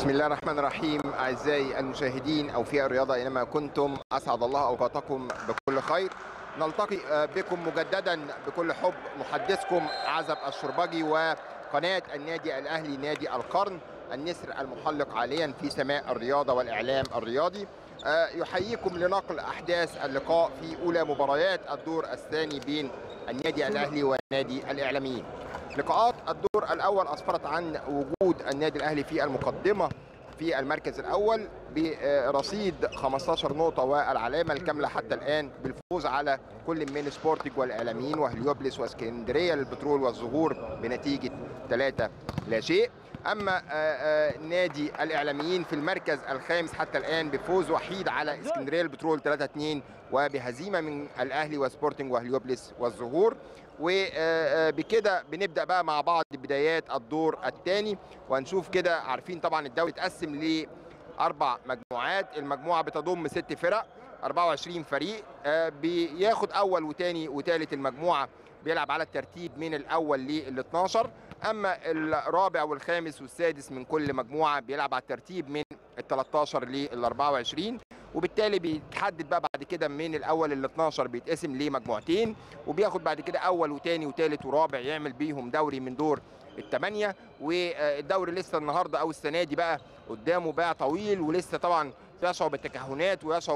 بسم الله الرحمن الرحيم. أعزائي المشاهدين أوفياء الرياضة أينما كنتم، أسعد الله أوقاتكم بكل خير. نلتقي بكم مجددا بكل حب، محدثكم عزب الشربجي وقناة النادي الأهلي نادي القرن، النسر المحلق عاليا في سماء الرياضة والإعلام الرياضي. يحييكم لنقل أحداث اللقاء في أولى مباريات الدور الثاني بين النادي الأهلي ونادي الإعلاميين. لقاءات الدور الأول أسفرت عن وجود النادي الأهلي في المقدمة في المركز الأول برصيد 15 نقطة والعلامة الكاملة حتى الآن بالفوز على كل من سبورتنج والإعلاميين وهليوبلس واسكندرية للبترول والزهور بنتيجة 3-0. أما نادي الإعلاميين في المركز الخامس حتى الآن بفوز وحيد على اسكندرية للبترول 3-2 وبهزيمة من الأهلي وسبورتنج وهليوبلس والزهور. وبكده بنبدأ بقى مع بعض بدايات الدور الثاني، وهنشوف كده. عارفين طبعا الدوري اتقسم لأربع مجموعات، المجموعة بتضم 6 فرق 24 فريق، بياخد أول وثاني وثالث المجموعة بيلعب على الترتيب من الأول لل 12. أما الرابع والخامس والسادس من كل مجموعة بيلعب على الترتيب من ال 13 لل 24، وبالتالي بيتحدد بقى بعد كده من الاول لل 12 بيتقسم لمجموعتين، وبياخد بعد كده اول وثاني وثالث ورابع يعمل بيهم دوري من دور الثمانيه. والدوري لسه النهارده او السنه دي بقى قدامه باع طويل، ولسه طبعا يشعر بالتكهنات ويشعر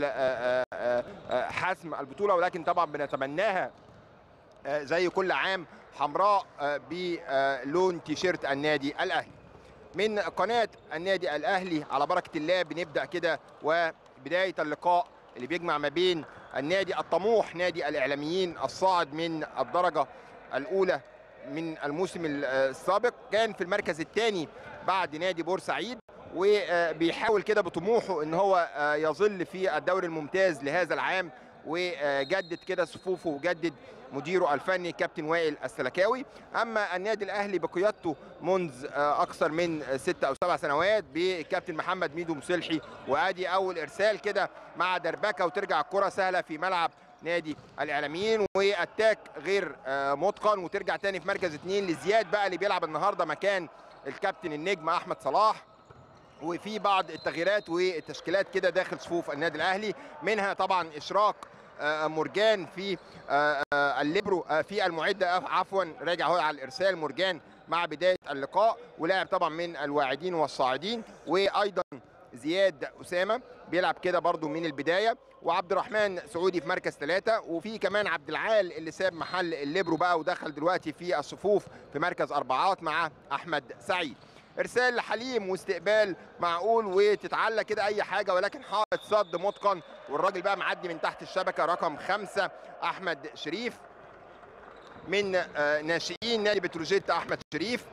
حسم البطوله، ولكن طبعا بنتمناها زي كل عام حمراء بلون تيشيرت النادي الاهلي. من قناة النادي الأهلي على بركة الله بنبدأ كده، وبداية اللقاء اللي بيجمع ما بين النادي الطموح نادي الإعلاميين الصاعد من الدرجة الأولى من الموسم السابق، كان في المركز الثاني بعد نادي بورسعيد، وبيحاول كده بطموحه ان هو يظل في الدوري الممتاز لهذا العام، وجدد كده صفوفه وجدد مديره الفني كابتن وائل السلكاوي. اما النادي الاهلي بقيادته منذ اكثر من 6 أو 7 سنوات بكابتن محمد ميدو مصلحي، وادي اول ارسال كده مع دربكه وترجع الكره سهله في ملعب نادي الاعلاميين، واتاك غير متقن، وترجع تاني في مركز 2 لزياد بقى اللي بيلعب النهارده مكان الكابتن النجم احمد صلاح. وفي بعض التغييرات والتشكيلات كده داخل صفوف النادي الاهلي، منها طبعا اشراك مرجان في الليبرو في المعده، عفوا راجع هو على الارسال مرجان مع بدايه اللقاء، ولاعب طبعا من الواعدين والصاعدين. وايضا زياد اسامه بيلعب كده برضو من البدايه، وعبد الرحمن سعودي في مركز 3، وفي كمان عبد العال اللي ساب محل الليبرو بقى ودخل دلوقتي في الصفوف في مركز 4 مع احمد سعيد. ارسال لحليم واستقبال معقول وتتعلق كده اي حاجه، ولكن حائط صد متقن، والراجل بقى معدي من تحت الشبكه رقم 5 احمد شريف من ناشئين نادي بتروجيت. احمد شريف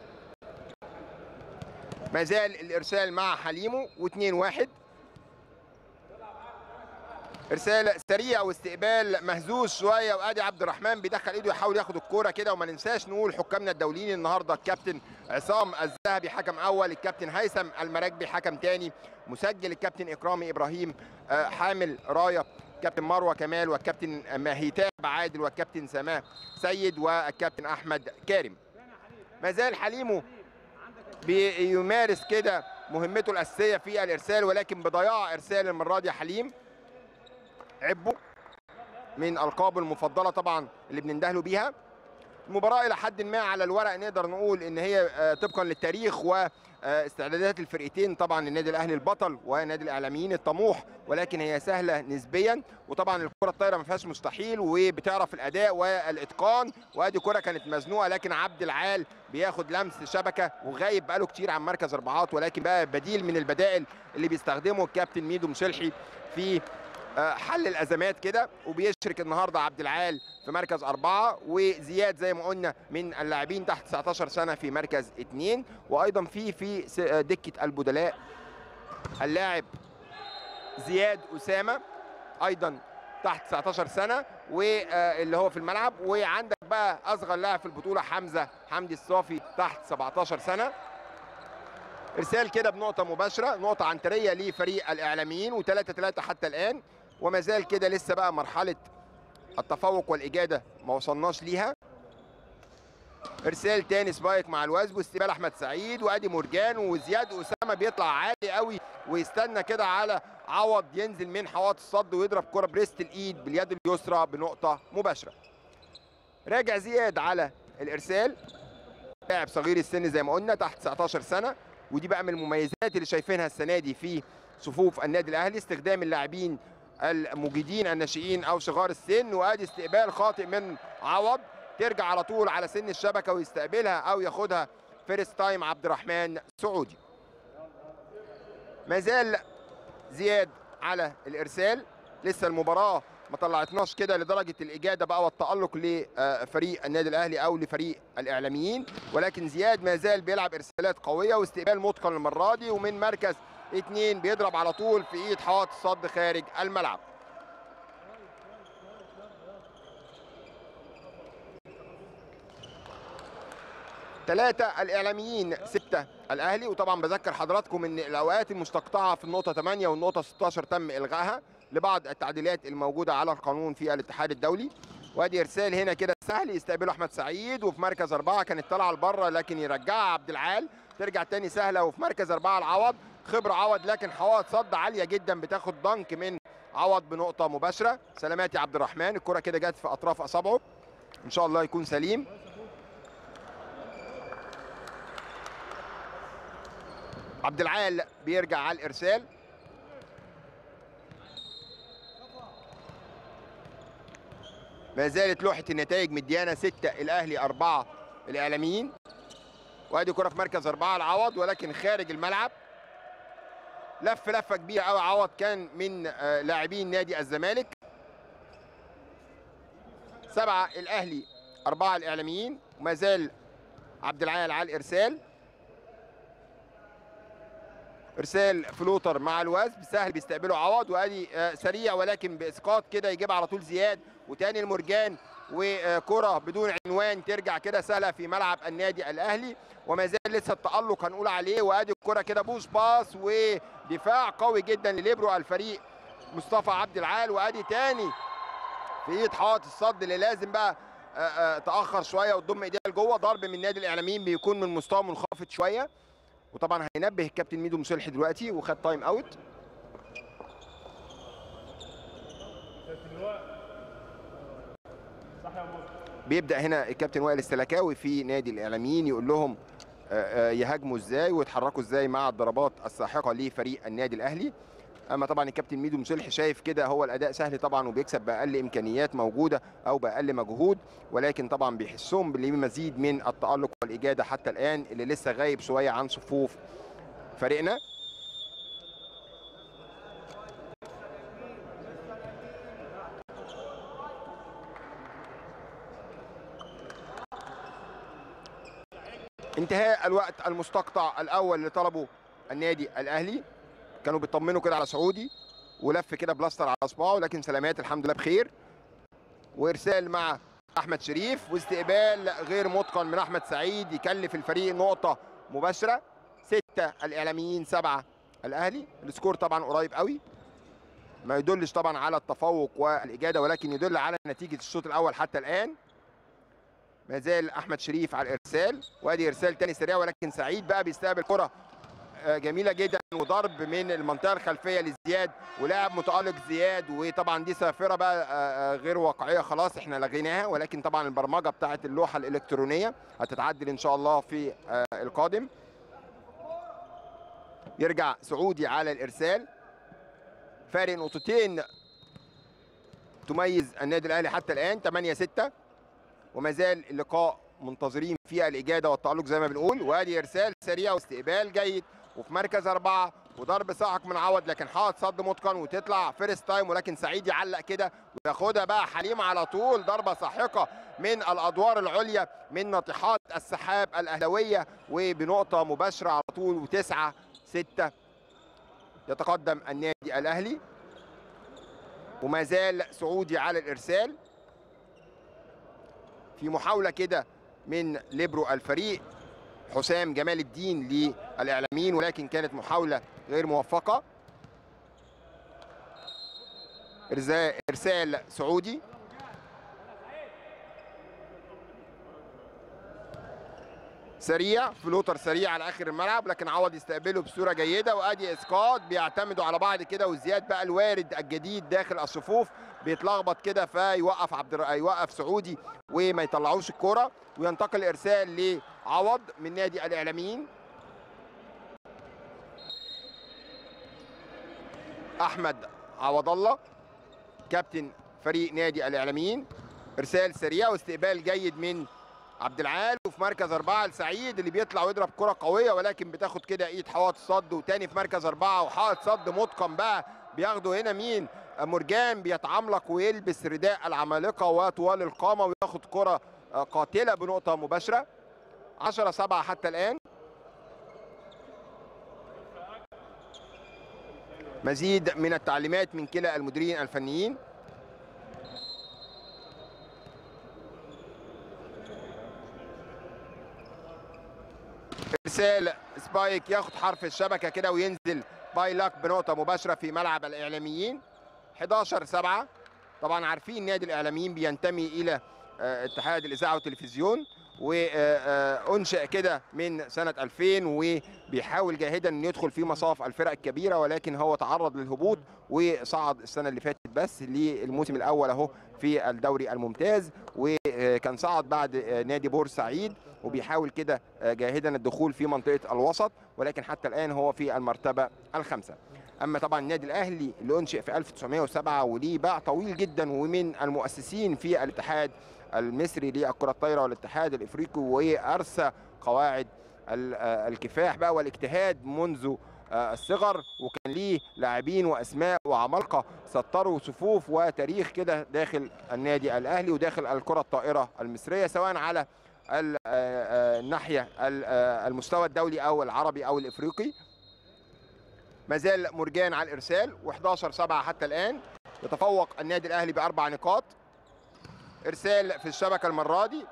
ما زال الارسال مع حليمو و2-1. ارسال سريع واستقبال مهزوز شويه، وادي عبد الرحمن بيدخل ايده يحاول ياخد الكوره كده. وما ننساش نقول حكامنا الدوليين النهارده الكابتن عصام الذهبي حكم اول، الكابتن هيثم المراكبي حكم ثاني مسجل، الكابتن اكرامي ابراهيم حامل رايه، الكابتن مروه كمال، والكابتن مهيتاب عادل، والكابتن سماه سيد، والكابتن احمد كارم. ما زال حليمو بيمارس كده مهمته الاساسيه في الارسال، ولكن بضياع ارسال المره دي حليم عبو من القابه المفضله طبعا اللي بنندهله بيها. المباراه الى حد ما على الورق نقدر نقول ان هي طبقا للتاريخ واستعدادات الفرقتين، طبعا النادي الاهلي البطل ونادي الاعلاميين الطموح، ولكن هي سهله نسبيا. وطبعا الكره الطايره ما فيهاش مستحيل، وبتعرف الاداء والاتقان. وادي كره كانت مزنوقه، لكن عبد العال بياخد لمس شبكه وغايب بقاله كتير عن مركز 4، ولكن بقى بديل من البدائل اللي بيستخدمه الكابتن ميدو مصلحي في حل الازمات كده. وبيشرك النهارده عبد العال في مركز 4، وزياد زي ما قلنا من اللاعبين تحت 19 سنه في مركز 2. وايضا في دكه البدلاء اللاعب زياد اسامه ايضا تحت 19 سنه واللي هو في الملعب. وعندك بقى اصغر لاعب في البطوله حمزه حمدي الصافي تحت 17 سنه. ارسال كده بنقطه مباشره، نقطه عنتريه لفريق الاعلاميين، و3-3 حتى الان. وما زال كده لسه بقى مرحله التفوق والاجاده ما وصلناش ليها. ارسال تاني سبايك مع الوثب واستقبال احمد سعيد، وادي مرجان وزياد اسامه بيطلع عالي قوي ويستنى كده على عوض ينزل من حواط الصد ويضرب كره بريست الايد باليد اليسرى بنقطه مباشره. راجع زياد على الارسال، لاعب صغير السن زي ما قلنا تحت 19 سنه، ودي بقى من المميزات اللي شايفينها السنه دي في صفوف النادي الاهلي، استخدام اللاعبين المجيدين الناشئين او صغار السن. وادي استقبال خاطئ من عوض، ترجع على طول على سن الشبكه ويستقبلها او ياخدها فيرست تايم عبد الرحمن سعودي. ما زال زياد على الارسال، لسه المباراه ما طلعتناش كده لدرجه الاجاده بقى والتالق لفريق النادي الاهلي او لفريق الاعلاميين، ولكن زياد ما زال بيلعب ارسالات قويه واستقبال متقن المره دي، ومن مركز 2 بيضرب على طول في ايد حائط الصد خارج الملعب. 3 الإعلاميين 6 الأهلي. وطبعا بذكر حضراتكم إن الأوقات المستقطعة في النقطة 8 والنقطة 16 تم إلغائها لبعض التعديلات الموجودة على القانون في الاتحاد الدولي. وادي إرسال هنا كده سهل يستقبله أحمد سعيد، وفي مركز 4 كانت طالعة لبره لكن يرجعها عبد العال، ترجع تاني سهلة، وفي مركز 4 العوض خبرة عوض، لكن حوائط صد عالية جدا بتاخد ضنك من عوض بنقطة مباشرة. سلامات يا عبد الرحمن، الكرة كده جت في أطراف أصابعه، إن شاء الله يكون سليم. عبد العال بيرجع على الارسال، ما زالت لوحه النتائج مديانا 6 الاهلي 4 الاعلاميين. وادي كره في مركز 4 العوض ولكن خارج الملعب، لفه كبيره قوي عوض كان من لاعبين نادي الزمالك. 7 الاهلي 4 الاعلاميين، وما زال عبد العال على الارسال. ارسال فلوتر مع الوثب سهل بيستقبله عوض، وادي سريع ولكن باسقاط كده يجيب على طول زياد، وتاني المرجان وكره بدون عنوان ترجع كده سهله في ملعب النادي الاهلي. وما زال لسه التالق هنقول عليه، وادي الكره كده بوش باص ودفاع قوي جدا لليبرو الفريق مصطفى عبد العال. وادي تاني في ايد حائط الصد اللي لازم بقى تاخر شويه وتضم ايديها لجوه. ضرب من نادي الاعلاميين بيكون من مستوى منخفض شويه، وطبعا هينبه الكابتن ميدو مصلحي دلوقتي وخد تايم اوت. بيبدا هنا الكابتن وائل السلكاوي في نادي الاعلاميين يقول لهم يهاجموا ازاي ويتحركوا ازاي مع الضربات الساحقه لفريق النادي الاهلي. اما طبعا الكابتن ميدو مصلحي شايف كده هو الاداء سهل طبعا وبيكسب باقل امكانيات موجوده او باقل مجهود، ولكن طبعا بيحسهم بمزيد من التالق والاجاده حتى الان اللي لسه غايب شويه عن صفوف فريقنا. انتهاء الوقت المستقطع الاول اللي طلبه النادي الاهلي، كانوا بيطمنوا كده على سعودي ولف كده بلاستر على اصبعه، لكن سلامات الحمد لله بخير. وارسال مع احمد شريف واستقبال غير متقن من احمد سعيد يكلف الفريق نقطه مباشره. 6 الاعلاميين 7 الاهلي. السكور طبعا قريب قوي، ما يدلش طبعا على التفوق والاجاده، ولكن يدل على نتيجه الشوط الاول حتى الان. ما زال احمد شريف على الارسال، وادي ارسال تاني سريع ولكن سعيد بقى بيستقبل كره جميله جدا وضرب من المنطقه الخلفيه لزياد، ولاعب متالق زياد. وطبعا دي صافره بقى غير واقعيه خلاص احنا لغيناها، ولكن طبعا البرمجه بتاعه اللوحه الالكترونيه هتتعدل ان شاء الله في القادم. يرجع سعودي على الارسال، فارق نقطتين تميز النادي الاهلي حتى الان 8-6، وما زال اللقاء منتظرين في الاجاده والتالق زي ما بنقول. وادي ارسال سريع واستقبال جيد وفي مركز 4 وضرب ساحق من عوض، لكن حائط صد متقن وتطلع فيرست تايم، ولكن سعيد يعلق كده وياخدها بقى حليم على طول. ضربه ساحقه من الادوار العليا من ناطحات السحاب الاهلاويه وبنقطه مباشره على طول. و9-6 يتقدم النادي الاهلي، وما زال سعودي على الارسال في محاوله كده من ليبرو الفريق حسام جمال الدين للاعلاميين، ولكن كانت محاوله غير موفقه. ارسال سعودي سريع، فلوتر سريع على اخر الملعب، لكن عوض يستقبله بصوره جيده. وادي اسقاط، بيعتمدوا على بعض كده، وزياد بقى الوارد الجديد داخل الصفوف بيتلخبط كده فيوقف يوقف سعودي وما يطلعوش الكره، وينتقل ارسال لعوض من نادي الاعلاميين. احمد عوض الله كابتن فريق نادي الاعلاميين. ارسال سريع واستقبال جيد من عبد العال، وفي مركز 4 لسعيد اللي بيطلع ويضرب كرة قوية، ولكن بتاخد كده ايد حائط صد. وتاني في مركز 4 وحائط صد متقن بقى بياخده هنا مين؟ مرجان، بيتعملق ويلبس رداء العمالقة وطوال القامة وياخد كرة قاتلة بنقطة مباشرة. 10-7 حتى الآن. مزيد من التعليمات من كلا المديرين الفنيين. ارسال سبايك ياخد حرف الشبكه كده وينزل بايلاك بنقطه مباشره في ملعب الاعلاميين. 11-7. طبعا عارفين نادي الاعلاميين بينتمي الى اتحاد الاذاعه والتلفزيون، وانشئ كده من سنه 2000 وبيحاول جاهدا انه يدخل في مصاف الفرق الكبيره، ولكن هو تعرض للهبوط وصعد السنه اللي فاتت بس للموسم الاول اهو في الدوري الممتاز، وكان صعد بعد نادي بورسعيد، وبيحاول كده جاهدا الدخول في منطقه الوسط، ولكن حتى الان هو في المرتبه الخامسه. اما طبعا النادي الاهلي اللي انشئ في 1907 وليه باع طويل جدا، ومن المؤسسين في الاتحاد المصري للكره الطايره والاتحاد الافريقي، وارسى قواعد الكفاح بقى والاجتهاد منذ الصغر، وكان ليه لاعبين واسماء وعمالقه سطروا صفوف وتاريخ كده داخل النادي الاهلي وداخل الكره الطائره المصريه، سواء على الناحيه المستوى الدولي او العربي او الافريقي. ما زال مرجان على الارسال، و11-7 حتى الان. يتفوق النادي الاهلي ب4 نقاط. ارسال في الشبكه المره دي،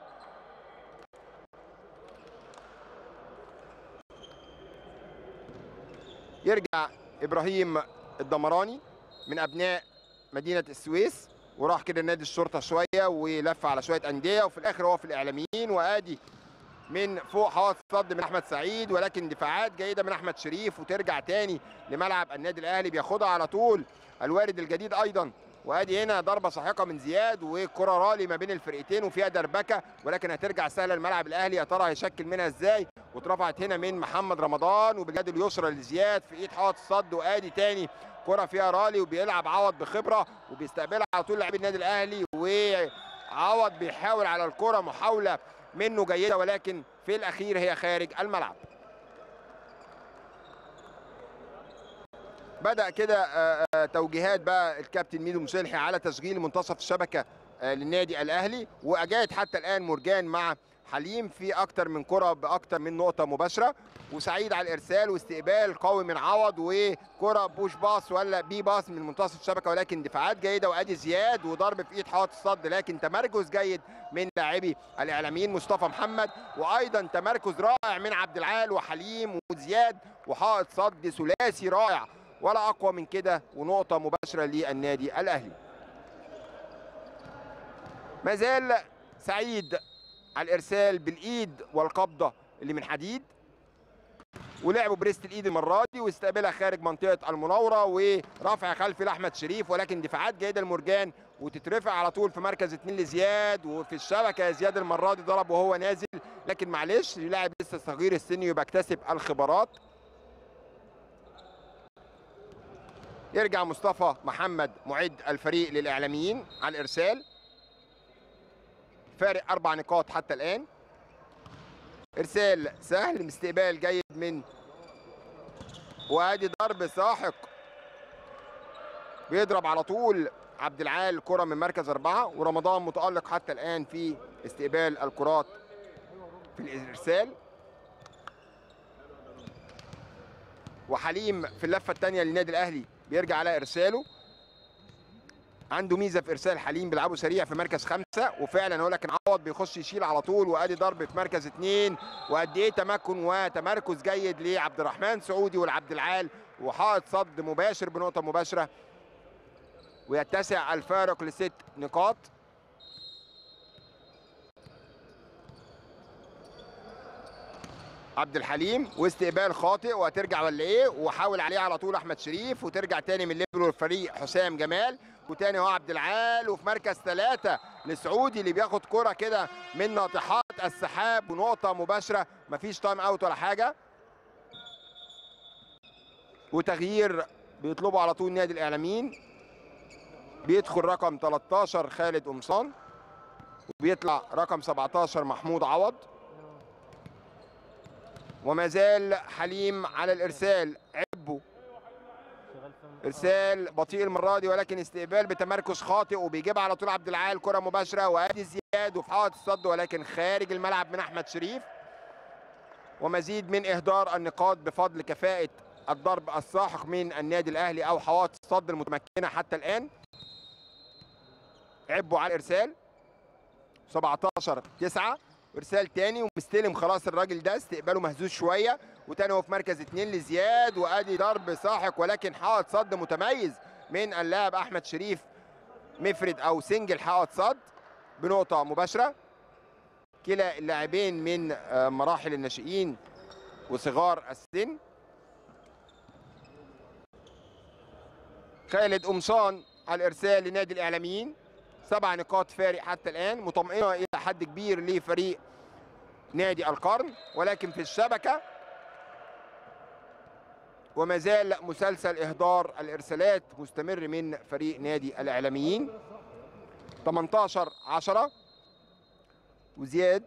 يرجع ابراهيم الدمراني من ابناء مدينه السويس، وراح كده نادي الشرطه شويه ولف على شويه انديه، وفي الاخر هو في الاعلاميين. وادي من فوق حائط صد من احمد سعيد، ولكن دفاعات جيده من احمد شريف، وترجع تاني لملعب النادي الاهلي، بياخدها على طول الوارد الجديد ايضا. وادي هنا ضربه ساحقه من زياد، وكره رالي ما بين الفرقتين وفيها دربكه، ولكن هترجع سهله لملعب الاهلي. يا ترى هيشكل منها ازاي؟ واترفعت هنا من محمد رمضان وباليد اليسرى لزياد في ايد حائط الصد. وادي تاني كره فيها رالي، وبيلعب عوض بخبره وبيستقبلها على طول لاعبي النادي الاهلي، وعوض بيحاول على الكره محاوله منه جيده، ولكن في الاخير هي خارج الملعب. بدأ كده توجيهات بقى الكابتن ميدو مسلحي على تشغيل منتصف الشبكة للنادي الأهلي، وأجاد حتى الآن مرجان مع حليم في أكتر من كرة بأكتر من نقطة مباشرة. وسعيد على الإرسال، واستقبال قوي من عوض، وكرة بوش باص ولا بي باص من منتصف الشبكة، ولكن دفاعات جيدة. وأدي زياد وضرب في إيد حائط الصد، لكن تمركز جيد من لاعبي الإعلاميين مصطفى محمد، وأيضا تمركز رائع من عبد العال وحليم وزياد، وحائط صد ثلاثي رائع ولا أقوى من كده، ونقطة مباشرة للنادي الأهلي. ما زال سعيد على الإرسال بالإيد والقبضة اللي من حديد، ولعبوا بريست الإيد المرة دي، واستقبلها خارج منطقة المناورة، ورفع خلفي لأحمد شريف، ولكن دفاعات جيدة لمرجان، وتترفع على طول في مركز 2 لزياد، وفي الشبكة زياد المرة دي ضرب وهو نازل، لكن معلش اللاعب لسه صغير السن يبقى اكتسب الخبرات. يرجع مصطفى محمد معد الفريق للإعلاميين على الإرسال، فارق 4 نقاط حتى الآن. إرسال سهل، استقبال جيد من، وادي ضرب ساحق بيضرب على طول عبد العال كرة من مركز 4، ورمضان متألق حتى الآن في استقبال الكرات في الإرسال. وحليم في اللفة الثانية للنادي الأهلي بيرجع على إرساله، عنده ميزه في ارسال حليم، بيلعبوا سريع في مركز 5، وفعلا هو لكن عوض بيخش يشيل على طول. وادي ضرب في مركز 2، وقد ايه تمكن وتمركز جيد لعبد الرحمن سعودي والعبد العال، وحائط صد مباشر بنقطه مباشره، ويتسع الفارق ل6 نقاط. عبد الحليم، واستقبال خاطئ وهترجع ولا ايه، وحاول عليه على طول احمد شريف، وترجع تاني من ليبرو الفريق حسام جمال، وتاني هو عبد العال، وفي مركز 3 لسعودي اللي بياخد كرة كده من ناطحات السحاب ونقطة مباشرة، مفيش تايم اوت ولا حاجة. وتغيير بيطلبوا على طول نادي الاعلاميين، بيدخل رقم 13 خالد قمصان وبيطلع رقم 17 محمود عوض. وما زال حليم على الارسال، عبو ارسال بطيء المره دي ولكن استقبال بتمركز خاطئ، وبيجيبها على طول عبد العال كره مباشره، وادي زياد وفي حائط الصد ولكن خارج الملعب من احمد شريف. ومزيد من اهدار النقاط بفضل كفاءه الضرب الساحق من النادي الاهلي او حوائط الصد المتمكنه حتى الان. عبوا على الارسال 17-9، ارسال تاني ومستلم خلاص الراجل ده، استقباله مهزوز شويه، وتاني هو في مركز 2 لزياد، وادي ضرب ساحق ولكن حائط صد متميز من اللاعب احمد شريف، مفرد او سنجل حائط صد بنقطه مباشره. كلا اللاعبين من مراحل الناشئين وصغار السن. خالد قمصان على الارسال لنادي الاعلاميين، 7 نقاط فارق حتى الان، مطمئنه الى حد كبير لفريق نادي القرن، ولكن في الشبكه وما زال مسلسل اهدار الارسالات مستمر من فريق نادي الاعلاميين. 18-10 وزياد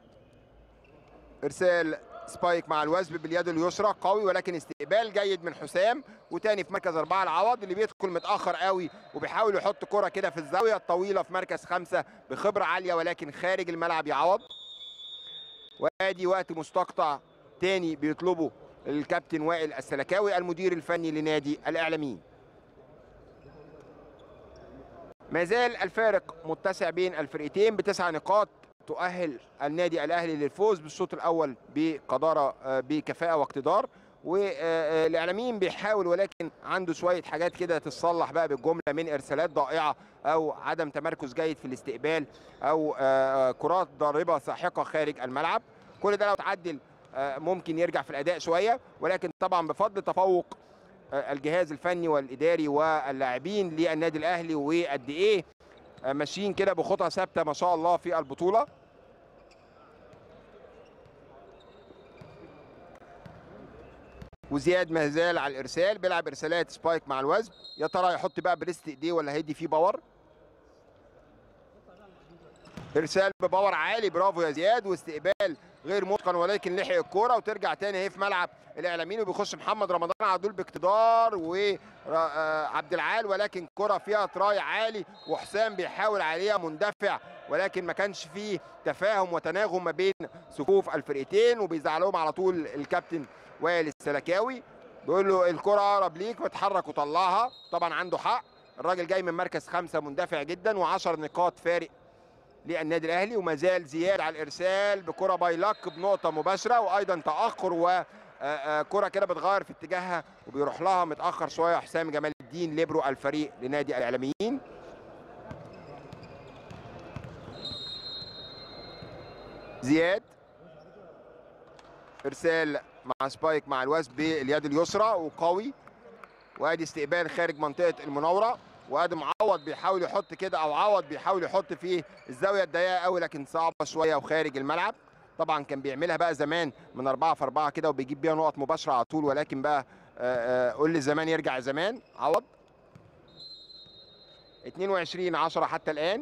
ارسال سبايك مع الوثب باليد اليسرى قوي، ولكن استقبال جيد من حسام، وتاني في مركز 4 العوض اللي بيدخل متاخر قوي وبيحاول يحط كرة كده في الزاويه الطويله في مركز 5 بخبره عاليه ولكن خارج الملعب يعوض. وادي وقت مستقطع تاني بيطلبه الكابتن وائل السلكاوي المدير الفني لنادي الاعلاميين. ما زال الفارق متسع بين الفرقتين ب9 نقاط تؤهل النادي الاهلي للفوز بالشوط الاول بقداره بكفاءه واقتدار. والاعلاميين بيحاول ولكن عنده شويه حاجات كده تتصلح بقى بالجمله من ارسالات ضائعه او عدم تمركز جيد في الاستقبال او كرات ضاربه ساحقه خارج الملعب. كل ده لو تعدل ممكن يرجع في الاداء شويه، ولكن طبعا بفضل تفوق الجهاز الفني والاداري واللاعبين للنادي الاهلي وقد ايه ماشيين كده بخطى ثابته ما شاء الله في البطوله. وزياد ما زال على الارسال، بيلعب ارسالات سبايك مع الوزن، يا ترى يحط بقى بريست ايديه ولا هيدي فيه باور؟ ارسال بباور عالي، برافو يا زياد، واستقبال غير متقن ولكن لحق الكوره، وترجع تاني اهي في ملعب الاعلاميين، وبيخش محمد رمضان على طول باقتدار وعبد العال، ولكن كره فيها تراي عالي وحسام بيحاول عليها مندفع، ولكن ما كانش فيه تفاهم وتناغم ما بين صفوف الفرقتين، وبيزعلهم على طول الكابتن وائل السلكاوي، بيقول له الكره اقرب ليك واتحرك وطلعها. طبعا عنده حق، الراجل جاي من مركز 5 مندفع جدا، و10 نقاط فارق للنادي الاهلي. وما زال زياد على الارسال بكره باي لك بنقطه مباشره، وايضا تاخر وكره كده بتغير في اتجاهها وبيروح لها متاخر شويه حسام جمال الدين ليبرو الفريق لنادي الاعلاميين. زياد ارسال مع سبايك مع الوثب باليد اليسرى وقوي، وادي استقبال خارج منطقه المناوره، وادي معوض بيحاول يحط كده، او عوض بيحاول يحط في الزاويه الضيقه قوي لكن صعبه شويه وخارج الملعب. طبعا كان بيعملها بقى زمان من 4 في 4 كده وبيجيب بيها نقط مباشره على طول، ولكن بقى قول لي زمان يرجع زمان. عوض 22-10 حتى الان.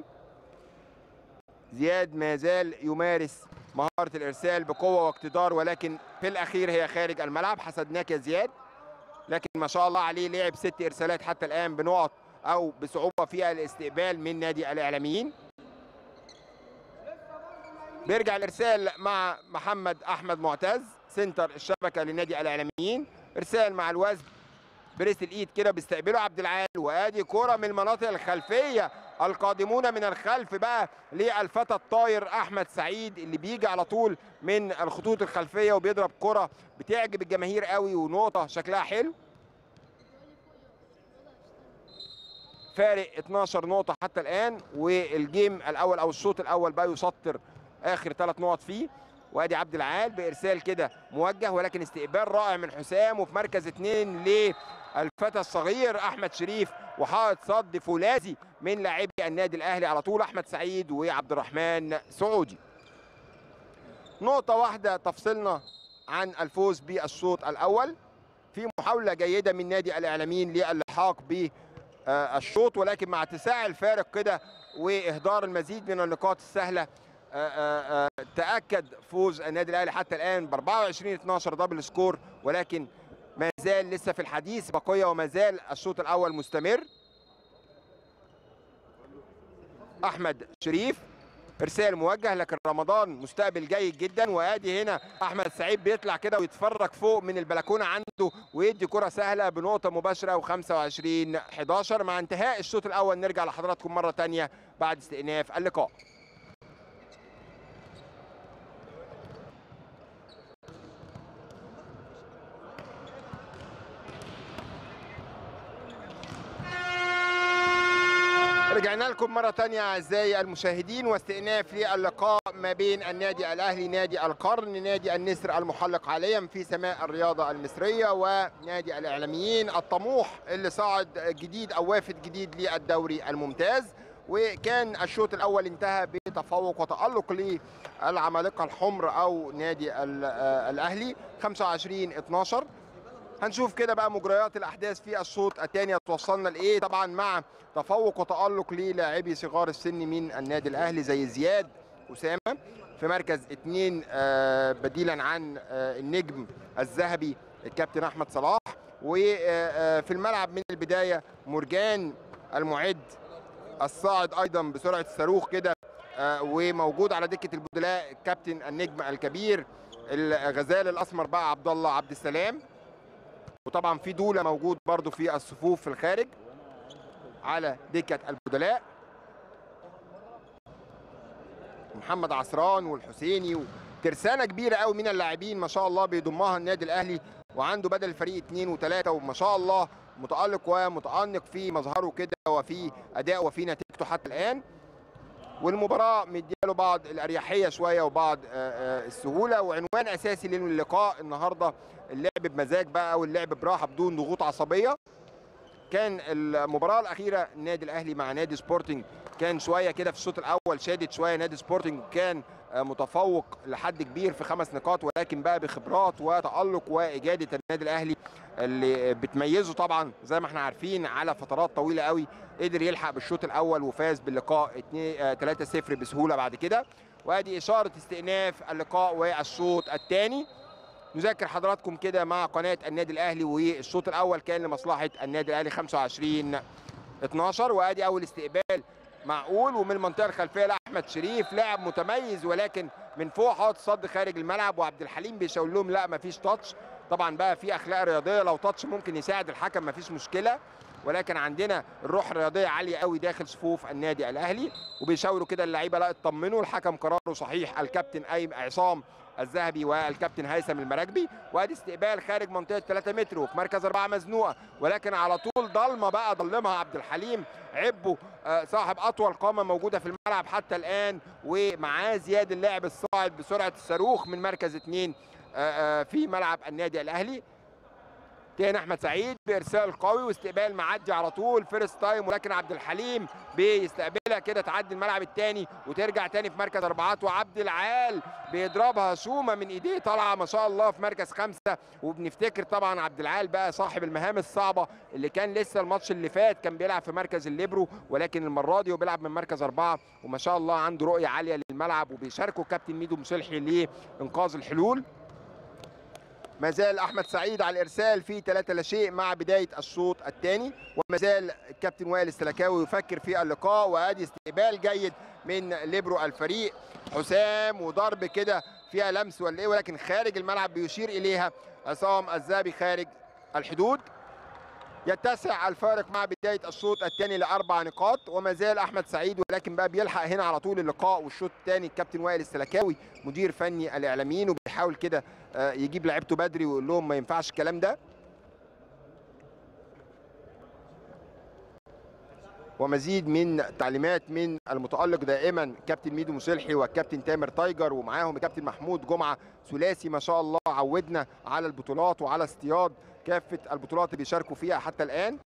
زياد ما زال يمارس مهاره الارسال بقوه واقتدار، ولكن في الاخير هي خارج الملعب. حسدناك يا زياد، لكن ما شاء الله عليه لعب 6 ارسالات حتى الان بنقط او بصعوبه في الاستقبال من نادي الاعلاميين. بيرجع الارسال مع محمد احمد معتز سنتر الشبكه لنادي الاعلاميين، ارسال مع الوزن بريست الايد كده بيستقبله عبد العال، وادي كره من المناطق الخلفيه، القادمون من الخلف بقى للفتى الطاير احمد سعيد اللي بيجي على طول من الخطوط الخلفيه وبيضرب كره بتعجب الجماهير قوي ونقطه شكلها حلو. فارق 12 نقطه حتى الان، والجيم الاول او الشوط الاول بقى يسطر اخر 3 نقط فيه. وادي عبد العال بارسال كده موجه، ولكن استقبال رائع من حسام، وفي مركز 2 للفتى الصغير احمد شريف، وحائط صد فولاذي من لاعبي النادي الاهلي على طول احمد سعيد وعبد الرحمن سعودي. نقطه واحده تفصلنا عن الفوز بالشوط الاول، في محاوله جيده من نادي الاعلاميين للحاق بالشوط، ولكن مع اتساع الفارق كده واهدار المزيد من النقاط السهله تاكد فوز النادي الاهلي حتى الان ب 24-12 دبل سكور، ولكن ما زال لسه في الحديث بقيه وما زال الشوط الاول مستمر. احمد شريف ارسال موجه، لكن رمضان مستقبل جيد جدا، وادي هنا احمد سعيد بيطلع كده ويتفرج فوق من البلكونه عنده ويدي كره سهله بنقطه مباشره، و25-11 مع انتهاء الشوط الاول. نرجع لحضراتكم مره ثانيه بعد استئناف اللقاء. رجعنا لكم مرة تانية أعزائي المشاهدين، واستئناف للقاء ما بين النادي الأهلي نادي القرن نادي النسر المحلق حاليا في سماء الرياضة المصرية، ونادي الإعلاميين الطموح اللي صعد جديد أو وافد جديد للدوري الممتاز. وكان الشوط الأول انتهى بتفوق وتألق للعمالقة الحمر أو نادي الأهلي 25-12. هنشوف كده بقى مجريات الاحداث في الشوط الثاني توصلنا لايه، طبعا مع تفوق وتالق للاعبي صغار السن من النادي الاهلي زي زياد اسامه في مركز 2 بديلا عن النجم الذهبي الكابتن احمد صلاح، وفي الملعب من البدايه مرجان المعد الصاعد ايضا بسرعه الصاروخ كده، وموجود على دكه البدلاء الكابتن النجم الكبير الغزال الاسمر بقى عبد الله عبد السلام، وطبعا في دوله موجود برضو في الصفوف في الخارج على دكه البدلاء، محمد عصران والحسيني، وترسانه كبيره قوي من اللاعبين ما شاء الله بيضمها النادي الاهلي، وعنده بدل الفريق 2 و3، وما شاء الله متالق ومتانق في مظهره كده وفي ادائه وفي نتيجته حتى الان. والمباراه مدياله بعض الاريحيه شويه وبعض السهوله، وعنوان اساسي للقاء النهارده اللعب بمزاج بقى واللعب براحه بدون ضغوط عصبيه. كان المباراه الاخيره النادي الاهلي مع نادي سبورتنج كان شويه كده في الشوط الاول شادد شويه، نادي سبورتنج كان متفوق لحد كبير في 5 نقاط، ولكن بقى بخبرات وتالق واجاده النادي الاهلي اللي بتميزه طبعا زي ما احنا عارفين على فترات طويله قوي، قدر يلحق بالشوط الاول وفاز باللقاء 3-0 بسهوله بعد كده. وادي اشاره استئناف اللقاء والشوط الثاني. نذكر حضراتكم كده مع قناه النادي الاهلي، والشوط الاول كان لمصلحه النادي الاهلي 25-12. وادي اول استقبال معقول ومن المنطقه الخلفيه لاحمد شريف، لاعب متميز ولكن من فوق حاطط صد خارج الملعب، وعبد الحليم بيشاور لهم لا مفيش تاتش. طبعا بقى في اخلاق رياضيه، لو تاتش ممكن يساعد الحكم مفيش مشكله، ولكن عندنا الروح الرياضيه عاليه قوي داخل صفوف النادي الاهلي، وبيشاوروا كده اللعيبه لا اطمنوا الحكم قراره صحيح، الكابتن عصام الذهبي والكابتن هيثم المراكبي. وادي استقبال خارج منطقه 3 متر وفي مركز 4 مزنوقه، ولكن على طول ضلمه بقى ضلمها عبد الحليم عبو صاحب اطول قامه موجوده في الملعب حتى الان، ومعاه زياد اللاعب الصاعد بسرعه الصاروخ من مركز 2 في ملعب النادي الاهلي. تاني احمد سعيد بارسال قوي واستقبال معدي على طول فيرست تايم، ولكن عبد الحليم بيستقبلها كده تعدي الملعب الثاني وترجع تاني في مركز 4، وعبد العال بيضربها شومه من ايديه طالعه ما شاء الله في مركز 5. وبنفتكر طبعا عبد العال بقى صاحب المهام الصعبه اللي كان لسه الماتش اللي فات كان بيلعب في مركز الليبرو، ولكن المره دي وبيلعب من مركز 4، وما شاء الله عنده رؤيه عاليه للملعب، وبيشاركه كابتن ميدو مصلحي لانقاذ الحلول. ما زال احمد سعيد على الارسال في 3-0 مع بدايه الشوط الثاني، وما زال الكابتن وائل السلكاوي يفكر في اللقاء. وادي استقبال جيد من ليبرو الفريق حسام، وضرب كده فيها لمس ولا ايه، ولكن خارج الملعب بيشير اليها عصام الذهبي خارج الحدود. يتسع الفارق مع بدايه الشوط الثاني ل4 نقاط، وما زال احمد سعيد، ولكن بقى بيلحق هنا على طول اللقاء والشوط الثاني الكابتن وائل السلكاوي مدير فني الاعلاميين، وبيحاول كده يجيب لعيبته بدري ويقول لهم ما ينفعش الكلام ده. ومزيد من تعليمات من المتألق دائما كابتن ميدو مصلحي والكابتن تامر تايجر، ومعاهم الكابتن محمود جمعة، ثلاثي ما شاء الله عودنا على البطولات وعلى اصطياد كافة البطولات اللي بيشاركوا فيها حتى الآن.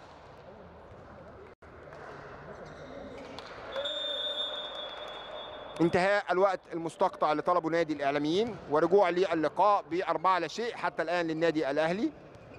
انتهاء الوقت المستقطع اللي طلبه نادي الإعلاميين ورجوع للقاء ب4-0 حتى الآن للنادي الأهلي.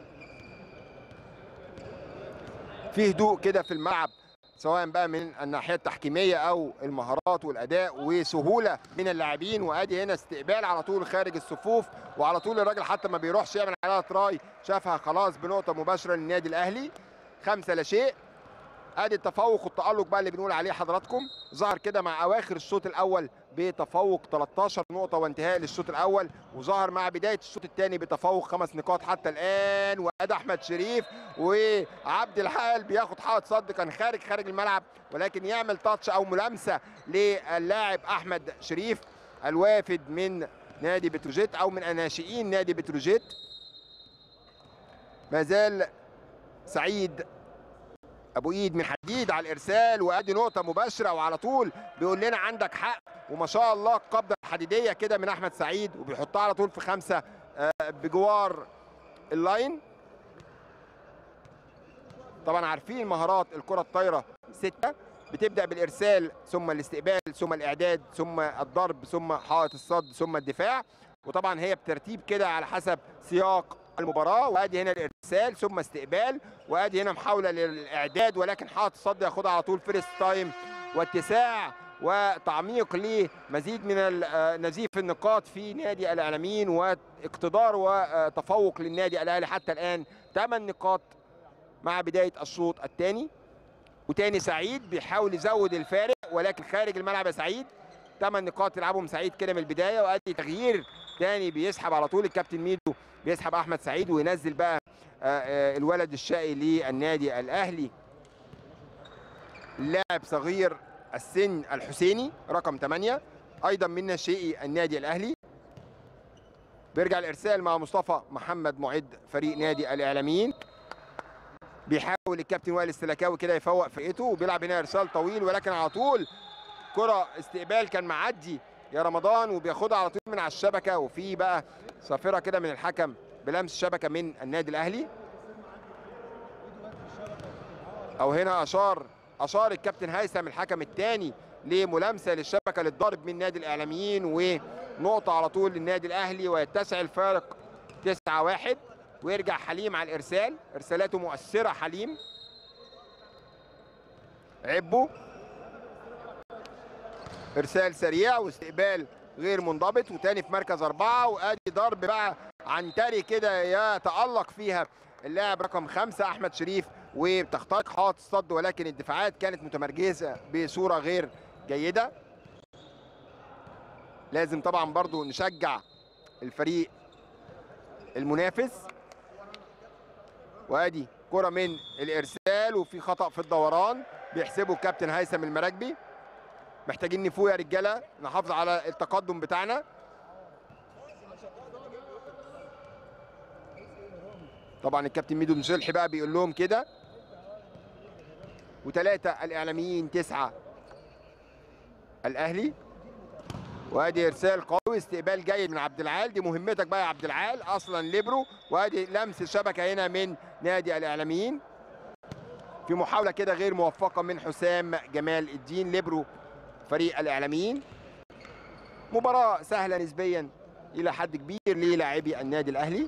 في هدوء كده في الملعب سواء بقى من الناحيه التحكيميه او المهارات والاداء وسهوله من اللاعبين. وادي هنا استقبال على طول خارج الصفوف، وعلى طول الراجل حتى ما بيروحش يعمل عليها تراي، شافها خلاص بنقطه مباشره للنادي الاهلي. 5-0. ادي التفوق والتالق بقى اللي بنقول عليه حضراتكم، ظهر كده مع اواخر الشوط الاول بتفوق 13 نقطه وانتهاء للشوط الاول، وظهر مع بدايه الشوط الثاني بتفوق 5 نقاط حتى الان. وادي احمد شريف وعبد الحال بياخد حائط صد، كان خارج الملعب ولكن يعمل تاتش او ملامسه للاعب احمد شريف الوافد من نادي بتروجيت او من ناشئين نادي بتروجيت. ما زال سعيد ابو ايد من حديد على الارسال، وادي نقطه مباشره وعلى طول بيقول لنا عندك حق، وما شاء الله القبضه الحديديه كده من احمد سعيد وبيحطها على طول في 5 بجوار اللاين. طبعا عارفين مهارات الكره الطايره 6 بتبدا بالارسال ثم الاستقبال ثم الاعداد ثم الضرب ثم حائط الصد ثم الدفاع، وطبعا هي بترتيب كده على حسب سياق المباراه. وادي هنا الارسال ثم استقبال، وادي هنا محاوله للاعداد ولكن حائط الصد ياخدها على طول فيرست تايم، واتساع وتعميق لمزيد من نزيف النقاط في نادي الاعلاميين واقتدار وتفوق للنادي الاهلي حتى الان 8 نقاط مع بدايه الشوط الثاني. وتاني سعيد بيحاول يزود الفارق ولكن خارج الملعب يا سعيد. 8 نقاط يلعبهم سعيد كده من البدايه، وادي تغيير تاني بيسحب على طول الكابتن ميدو، بيسحب احمد سعيد وينزل بقى الولد الشقي للنادي الاهلي اللاعب صغير السن الحسيني رقم 8 ايضا من ناشئي النادي الاهلي. بيرجع الارسال مع مصطفى محمد معد فريق نادي الاعلاميين. بيحاول الكابتن وائل السلكاوي كده يفوق فرقته وبيلعب هنا ارسال طويل ولكن على طول كره استقبال كان معدي يا رمضان وبياخدها على طول من على الشبكه، وفي بقى صافره كده من الحكم بلمس شبكه من النادي الاهلي. او هنا اشار الكابتن هيثم الحكم الثاني لملامسه للشبكه للضرب من نادي الاعلاميين، ونقطه على طول للنادي الاهلي ويتسع الفارق 9-1. ويرجع حليم على الارسال، ارسالاته مؤثره حليم. عبو ارسال سريع واستقبال غير منضبط وتاني في مركز 4، وادي ضرب بقى عنتري كده يتألق فيها اللاعب رقم 5 احمد شريف وبتخترق حائط الصد، ولكن الدفاعات كانت متمركزه بصوره غير جيده. لازم طبعا برضو نشجع الفريق المنافس. وادي كرة من الارسال وفي خطأ في الدوران بيحسبه الكابتن هيثم المراكبي. محتاجين نفوق يا رجاله نحافظ على التقدم بتاعنا. طبعا الكابتن ميدو مصلحي بقى بيقول لهم كده. و3 الاعلاميين 9 الاهلي. وادي ارسال قوي استقبال جيد من عبد العال، دي مهمتك بقى يا عبد العال اصلا ليبرو. وادي لمس الشبكه هنا من نادي الاعلاميين في محاوله كده غير موفقه من حسام جمال الدين ليبرو فريق الاعلاميين. مباراه سهله نسبيا الى حد كبير للاعبي النادي الاهلي.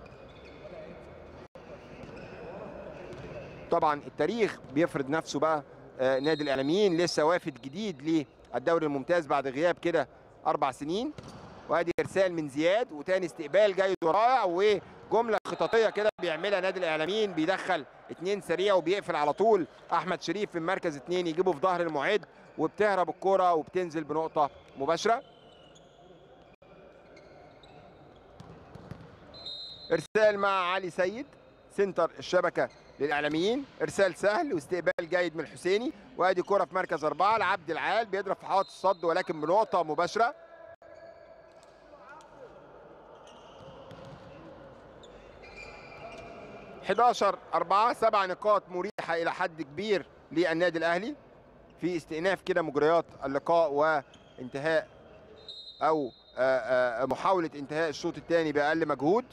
طبعا التاريخ بيفرض نفسه بقى، نادي الاعلاميين لسه وافد جديد للدوري الممتاز بعد غياب كده 4 سنين. وادي ارسال من زياد وتاني استقبال جيد ورائع وجمله خططيه كده بيعملها نادي الاعلاميين، بيدخل 2 سريع وبيقفل على طول احمد شريف في المركز 2 يجيبه في ظهر المعد وبتهرب الكره وبتنزل بنقطه مباشره. ارسال مع علي سيد سنتر الشبكه للاعلاميين، ارسال سهل واستقبال جيد من الحسيني. وادي كره في مركز 4 لعبد العال بيضرب في حائط الصد ولكن بنقطه مباشره. 11-4 7 نقاط مريحه الى حد كبير للنادي الاهلي في استئناف كده مجريات اللقاء وانتهاء او محاوله انتهاء الشوط الثاني باقل مجهود.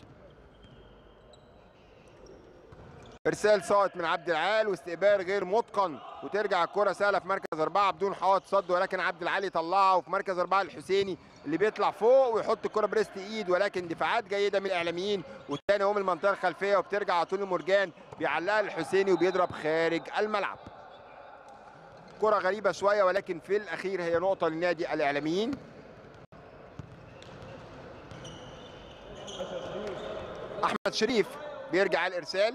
ارسال ساقط من عبد العال واستقبال غير متقن، وترجع الكره سهله في مركز 4 بدون حوائط صد، ولكن عبد العال يطلعها، وفي مركز 4 الحسيني اللي بيطلع فوق ويحط الكره بريست ايد، ولكن دفاعات جيده من الاعلاميين، والثاني هو من المنطقه الخلفيه وبترجع على طول لمرجان بيعلقها الحسيني وبيضرب خارج الملعب. كره غريبه شويه، ولكن في الاخير هي نقطه للنادي الاعلاميين. احمد شريف بيرجع الارسال.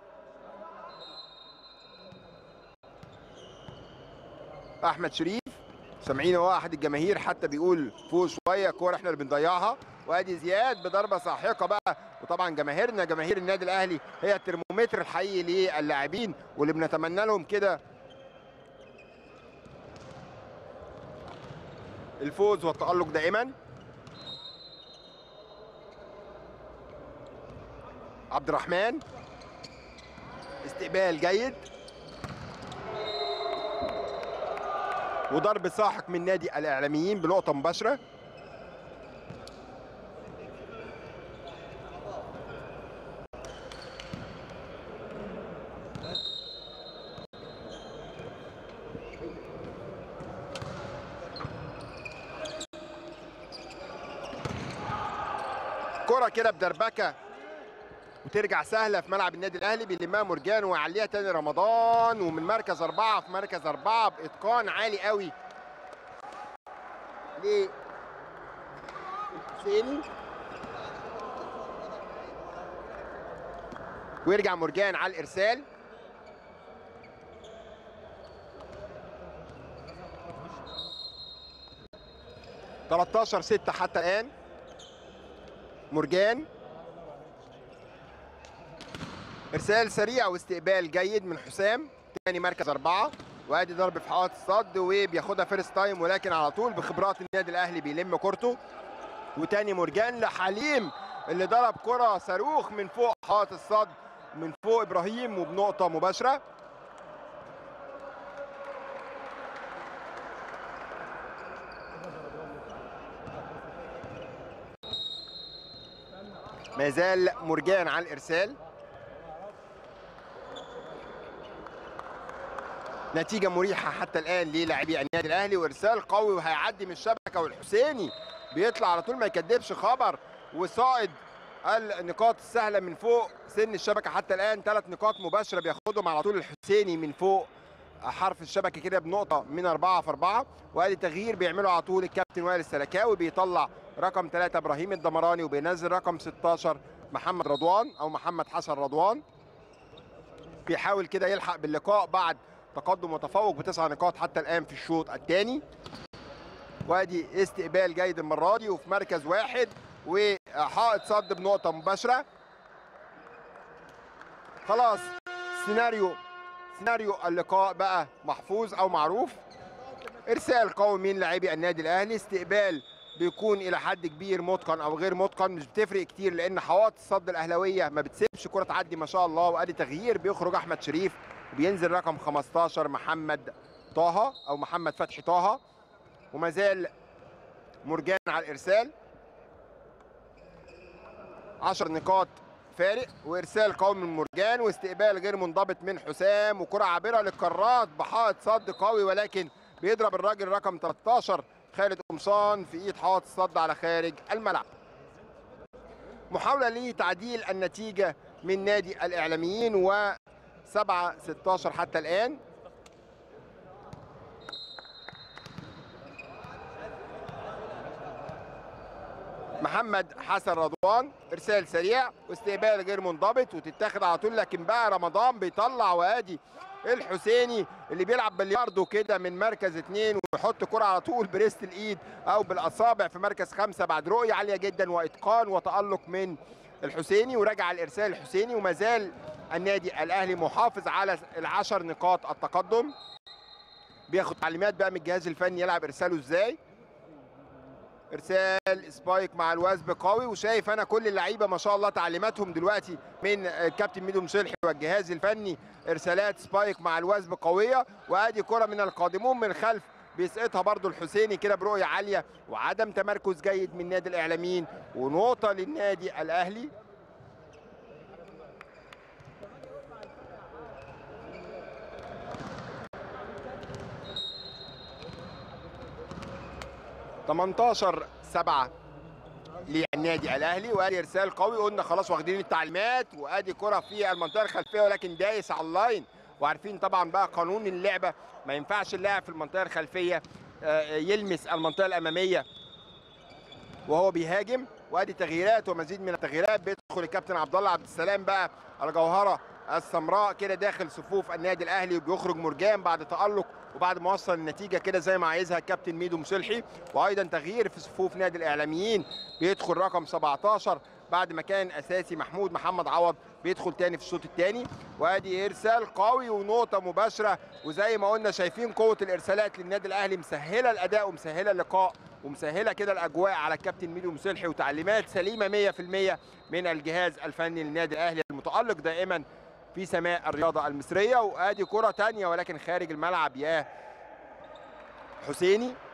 احمد شريف سامعين هو احد الجماهير حتى بيقول فوق شويه كوره احنا اللي بنضيعها، وادي زياد بضربه ساحقه بقى. وطبعا جماهيرنا جماهير النادي الاهلي هي الترمومتر الحقيقي للاعبين، واللي بنتمنى لهم كده الفوز والتألق دائما. عبد الرحمن استقبال جيد وضرب ساحق من نادي الاعلاميين بنقطه مباشره. كره كده بدربكه وترجع سهله في ملعب النادي الاهلي، بيلمها مرجان ويعليها تاني رمضان، ومن مركز 4 في مركز 4 باتقان عالي قوي للحسيني، ويرجع مرجان على الارسال. (13-6) حتى الان. مرجان ارسال سريع واستقبال جيد من حسام، تاني مركز 4، وادي ضرب في حائط الصد وبياخدها فيرست تايم، ولكن على طول بخبرات النادي الاهلي بيلم كورته. وتاني مرجان لحليم اللي ضرب كره صاروخ من فوق حائط الصد من فوق ابراهيم وبنقطه مباشره. ما زال مرجان على الارسال. نتيجة مريحة حتى الآن للاعبي النادي الأهلي، وإرسال قوي وهيعدي من الشبكة، والحسيني بيطلع على طول ما يكدبش خبر، وصائد النقاط السهلة من فوق سن الشبكة حتى الآن. 3 نقاط مباشرة بياخدهم على طول الحسيني من فوق حرف الشبكة كده بنقطة من 4-4. وادي تغيير بيعمله على طول الكابتن وائل السلكاوي، بيطلع رقم 3 إبراهيم الدمراني وبينزل رقم 16 محمد رضوان أو محمد حسن رضوان. بيحاول كده يلحق باللقاء بعد تقدم وتفوق ب9 نقاط حتى الآن في الشوط الثاني. وادي استقبال جيد المرة دي وفي مركز 1 وحائط صد بنقطة مباشرة. خلاص سيناريو اللقاء بقى محفوظ أو معروف. إرسال قوي من لاعبي النادي الأهلي، استقبال بيكون إلى حد كبير متقن أو غير متقن، مش بتفرق كتير لأن حوائط الصد الأهلاوية ما بتسيبش كرة تعدي ما شاء الله. وادي تغيير بيخرج أحمد شريف وبينزل رقم 15 محمد طه أو محمد فتحي طه، وما زال مرجان على الإرسال. 10 نقاط فارق، وإرسال قوي من مرجان واستقبال غير منضبط من حسام، وكرة عابرة للقارات بحائط صد قوي، ولكن بيضرب الراجل رقم 13 خالد قمصان في ايد حائط الصد على خارج الملعب. محاولة لتعديل النتيجة من نادي الإعلاميين، و7-16 حتى الآن. محمد حسن رضوان ارسال سريع واستقبال غير منضبط وتتاخد على طول، لكن بقى رمضان بيطلع، وادي الحسيني اللي بيلعب بلياردو كده من مركز 2 ويحط كرة على طول بريست الايد او بالاصابع في مركز 5 بعد رؤية عالية جدا واتقان وتألق من الحسيني. وراجع الارسال الحسيني، وما زال النادي الاهلي محافظ على ال10 نقاط التقدم. بياخد تعليمات بقى من الجهاز الفني يلعب ارساله ازاي. ارسال سبايك مع الوثب قوي، وشايف انا كل اللعيبه ما شاء الله تعليماتهم دلوقتي من الكابتن ميدو مصلحي والجهاز الفني. ارسالات سبايك مع الوثب قويه، وادي كره من القادمون من الخلف بيسقطها برضو الحسيني كده برؤيه عاليه، وعدم تمركز جيد من نادي الاعلاميين، ونقطه للنادي الاهلي. (18-7) للنادي الاهلي. وادي ارسال قوي، قلنا خلاص واخدين التعليمات، وادي كره في المنطقه الخلفيه ولكن دايس على اللاين، وعارفين طبعا بقى قانون اللعبه، ما ينفعش اللاعب في المنطقه الخلفيه يلمس المنطقه الاماميه وهو بيهاجم. وادي تغييرات ومزيد من التغييرات، بيدخل الكابتن عبد الله عبد السلام بقى الجوهره السمراء كده داخل صفوف النادي الاهلي، وبيخرج مرجان بعد تالق وبعد ما وصل النتيجه كده زي ما عايزها الكابتن ميدو مصلحي. وايضا تغيير في صفوف نادي الاعلاميين، بيدخل رقم 17 بعد ما كان اساسي محمد عوض، بيدخل تاني في الشوط الثاني. وادي ارسال قوي ونقطه مباشره، وزي ما قلنا شايفين قوه الارسالات للنادي الاهلي مسهله الاداء ومسهله اللقاء ومسهله كده الاجواء على الكابتن ميدو مصلحي، وتعليمات سليمه 100% من الجهاز الفني للنادي الاهلي المتالق دائما في سماء الرياضه المصريه. وادي كره ثانيه ولكن خارج الملعب يا حسيني.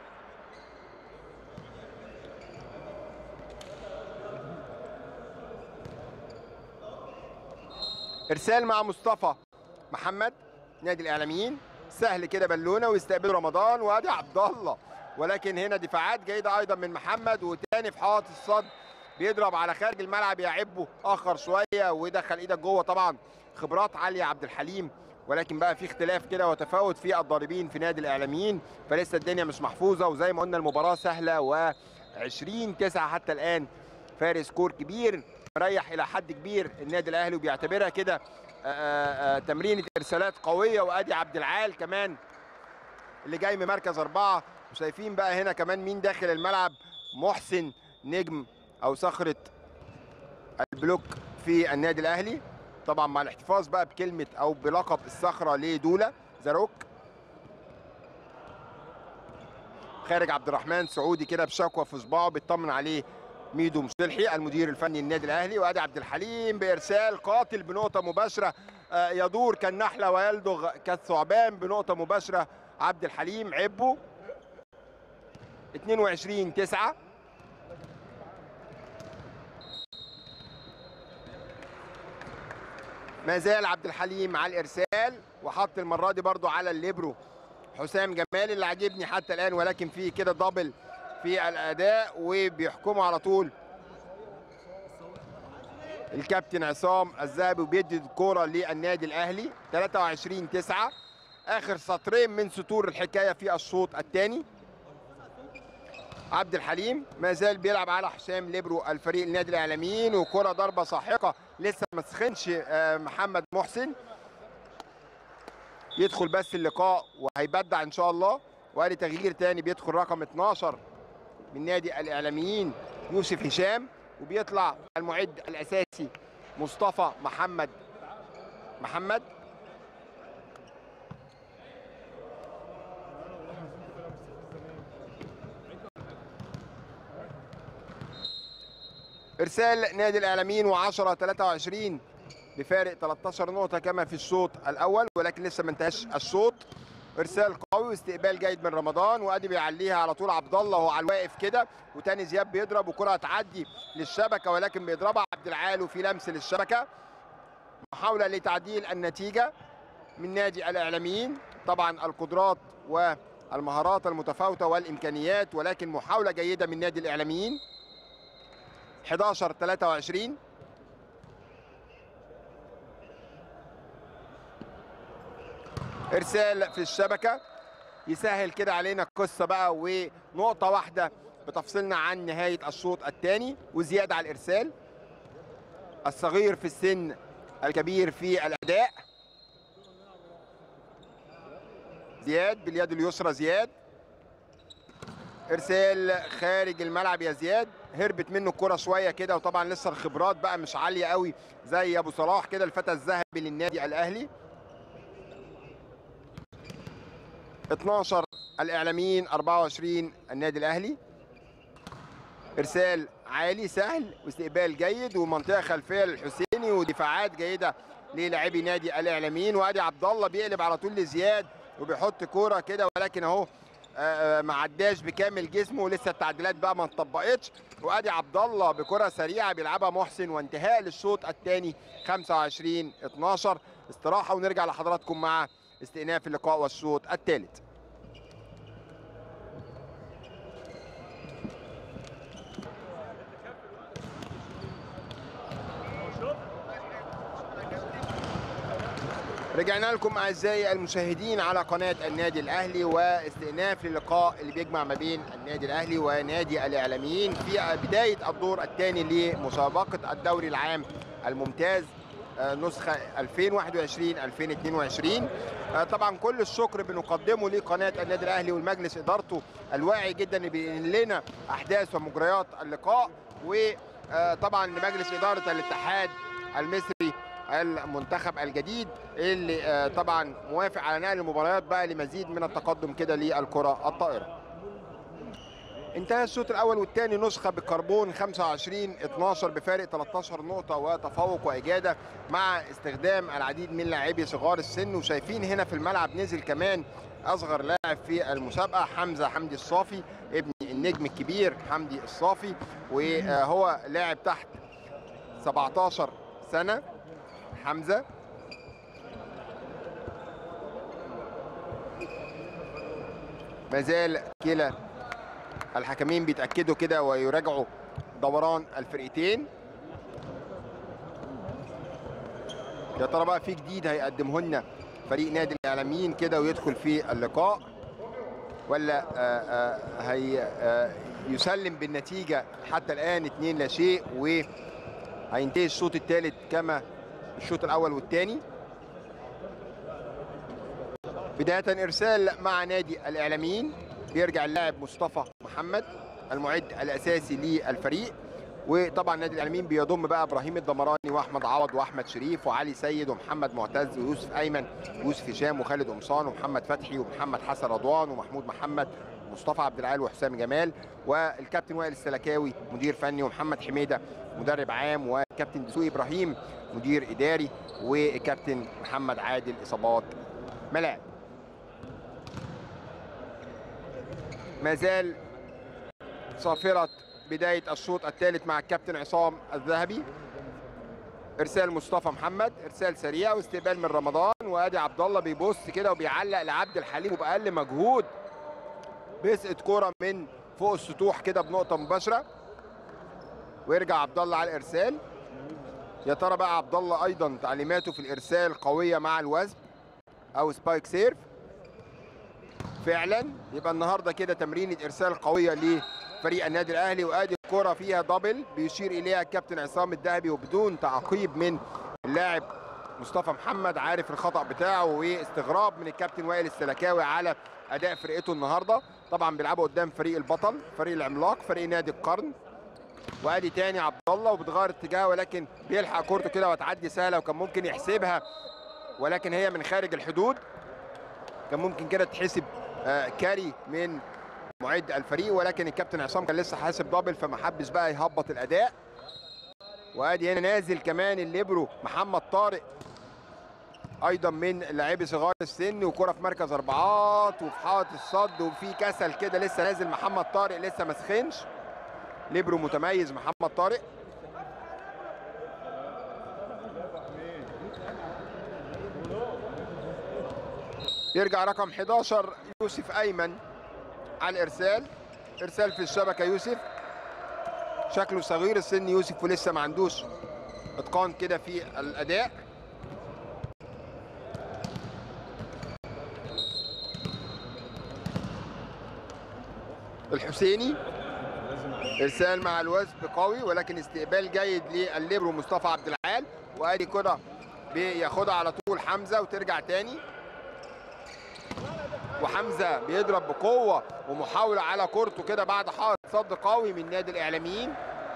ارسال مع مصطفى محمد نادي الاعلاميين، سهل كده بالونه ويستقبل رمضان، وادي عبد الله، ولكن هنا دفاعات جيده ايضا من محمد، وتاني في حائط الصد بيضرب على خارج الملعب يعبه اخر شويه ودخل ايدك جوه. طبعا خبرات عاليه عبد الحليم، ولكن بقى في اختلاف كده وتفاوت في الضاربين في نادي الاعلاميين، فلسه الدنيا مش محفوظه. وزي ما قلنا المباراه سهله، و20-9 حتى الان، فارق سكور كبير، مريح الى حد كبير النادي الاهلي وبيعتبرها كده تمرينه ارسالات قويه. وادي عبد العال كمان اللي جاي من مركز 4، وشايفين بقى هنا كمان مين داخل الملعب، محسن نجم او صخره البلوك في النادي الاهلي، طبعا مع الاحتفاظ بقى بكلمه او بلقب الصخره لدوله زاروك. خارج عبد الرحمن سعودي كده بشكوى في صباعه بيطمن عليه ميدو مصلحي المدير الفني للنادي الاهلي. وادي عبد الحليم بارسال قاتل بنقطه مباشره، يدور كالنحله ويلدغ كالثعبان بنقطه مباشره عبد الحليم عبه. 22-9. ما زال عبد الحليم على الارسال، وحط المره دي برضو على الليبرو حسام جمال اللي عاجبني حتى الان، ولكن فيه كده دبل في الاداء، وبيحكموا على طول الكابتن عصام الذهبي وبيدي الكوره للنادي الاهلي. 23-9، اخر سطرين من سطور الحكايه في الشوط الثاني. عبد الحليم ما زال بيلعب على حسام ليبرو الفريق النادي الاعلاميين، وكره ضربه ساحقه لسه ما سخنش محمد محسن، يدخل بس اللقاء وهيبدع ان شاء الله. وادي تغيير ثاني، بيدخل رقم 12 من نادي الاعلاميين يوسف هشام، وبيطلع المعد الاساسي مصطفى محمد. ارسال نادي الاعلاميين و10-23 بفارق 13 نقطه كما في الشوط الاول، ولكن لسه ما انتهاش الشوط. ارسال قوي واستقبال جيد من رمضان، وادي بيعليها على طول عبد الله وهو على الواقف كده، وتاني زياد بيضرب وكره تعدي للشبكه ولكن بيضربها عبد العال وفي لمس للشبكه. محاوله لتعديل النتيجه من نادي الاعلاميين، طبعا القدرات والمهارات المتفاوته والامكانيات، ولكن محاوله جيده من نادي الاعلاميين. 11-23. ارسال في الشبكه يسهل كده علينا القصه بقى، ونقطه واحده بتفصلنا عن نهايه الشوط الثاني، وزياده على الارسال. الصغير في السن الكبير في الاداء، زياد باليد اليسرى. زياد ارسال خارج الملعب يا زياد، هربت منه الكره شويه كده، وطبعا لسه الخبرات بقى مش عاليه قوي زي ابو صلاح كده الفتى الذهبي للنادي الاهلي. 12 الاعلاميين 24 النادي الاهلي. ارسال عالي سهل واستقبال جيد ومنطقه خلفيه للحسيني ودفاعات جيده للاعبي نادي الاعلاميين. وادي عبد الله بيقلب على طول لزياد وبيحط كوره كده، ولكن اهو ما عداش بكامل جسمه ولسه التعديلات بقى ما اتطبقتش. وادي عبد الله بكره سريعه بيلعبها محسن، وانتهاء للشوط الثاني 25-12. استراحه ونرجع لحضراتكم مع استئناف اللقاء والشوط الثالث. رجعنا لكم اعزائي المشاهدين على قناه النادي الاهلي، واستئناف اللقاء اللي بيجمع ما بين النادي الاهلي ونادي الاعلاميين في بدايه الدور الثاني لمسابقه الدوري العام الممتاز نسخه 2021-2022. طبعا كل الشكر بنقدمه لقناه النادي الاهلي والمجلس ادارته الواعي جدا اللي بينقل لنا احداث ومجريات اللقاء، وطبعا لمجلس اداره الاتحاد المصري المنتخب الجديد اللي طبعا موافق على نقل المباريات بقى لمزيد من التقدم كده للكره الطائره. انتهى الشوط الاول والثاني نسخه بكربون 25-12 بفارق 13 نقطه وتفوق واجاده مع استخدام العديد من لاعبي صغار السن. وشايفين هنا في الملعب نزل كمان اصغر لاعب في المسابقه حمدي الصافي ابن النجم الكبير حمدي الصافي، وهو لاعب تحت 17 سنه. حمزه ما زال كلا الحكمين بيتاكدوا كده ويراجعوا دوران الفرقتين. يا ترى بقى في جديد هيقدمه لنا فريق نادي الاعلاميين كده ويدخل في اللقاء، ولا يسلم بالنتيجه حتى الان 2 لا شيء، وهينتهي الشوط الثالث كما الشوط الاول والثاني. بدايه ارسال مع نادي الاعلاميين، بيرجع اللاعب مصطفى محمد المعد الاساسي للفريق، وطبعا نادي الاعلاميين بيضم بقى ابراهيم الدمراني واحمد عوض واحمد شريف وعلي سيد ومحمد معتز ويوسف ايمن ويوسف هشام وخالد قمصان ومحمد فتحي ومحمد حسن رضوان ومحمود محمد ومصطفى عبد العال وحسام جمال، والكابتن وائل السلكاوي مدير فني، ومحمد حميده مدرب عام، وكابتن دسوقي ابراهيم مدير اداري، وكابتن محمد عادل اصابات ملاعب. ما زال صافرة بداية الشوط الثالث مع الكابتن عصام الذهبي. ارسال مصطفى محمد، ارسال سريع واستقبال من رمضان، وادي عبد الله بيبص كده وبيعلق لعبد الحليم وباقل مجهود بيسقط كرة من فوق السطوح كده بنقطة مباشرة، ويرجع عبد الله على الارسال. يا ترى بقى عبد الله ايضا تعليماته في الارسال قوية مع الوزن او سبايك سيرف فعلا. يبقى النهارده كده تمرينة ارسال قوية لفريق النادي الاهلي، وادي الكرة فيها دبل بيشير اليها الكابتن عصام الذهبي وبدون تعقيب من اللاعب مصطفى محمد، عارف الخطأ بتاعه، واستغراب من الكابتن وائل السلكاوي على اداء فرقته النهارده. طبعا بيلعبوا قدام فريق البطل، فريق العملاق، فريق نادي القرن. وادي تاني عبد الله وبتغير اتجاهه، ولكن بيلحق كورته كده وتعدي سهله، وكان ممكن يحسبها ولكن هي من خارج الحدود. كان ممكن كده تحسب كاري من معد الفريق، ولكن الكابتن عصام كان لسه حاسب دبل فما حبش بقى يهبط الاداء. وادي هنا نازل كمان الليبرو محمد طارق ايضا من لاعبي صغار السن، وكره في مركز اربعات وفي حائط الصد وفي كسل كده، لسه نازل محمد طارق لسه ما سخنش. ليبرو متميز محمد طارق. يرجع رقم 11 يوسف ايمن على الارسال، ارسال في الشبكه. يوسف شكله صغير السن يوسف ولسه ما عندوش اتقان كده في الاداء. الحسيني ارسال مع الوزن قوي، ولكن استقبال جيد للليبرو مصطفى عبد العال، وادي كده بياخدها على طول حمزه وترجع تاني، وحمزه بيضرب بقوه ومحاوله على كورته كده بعد حائط صد قوي من نادي الاعلاميين.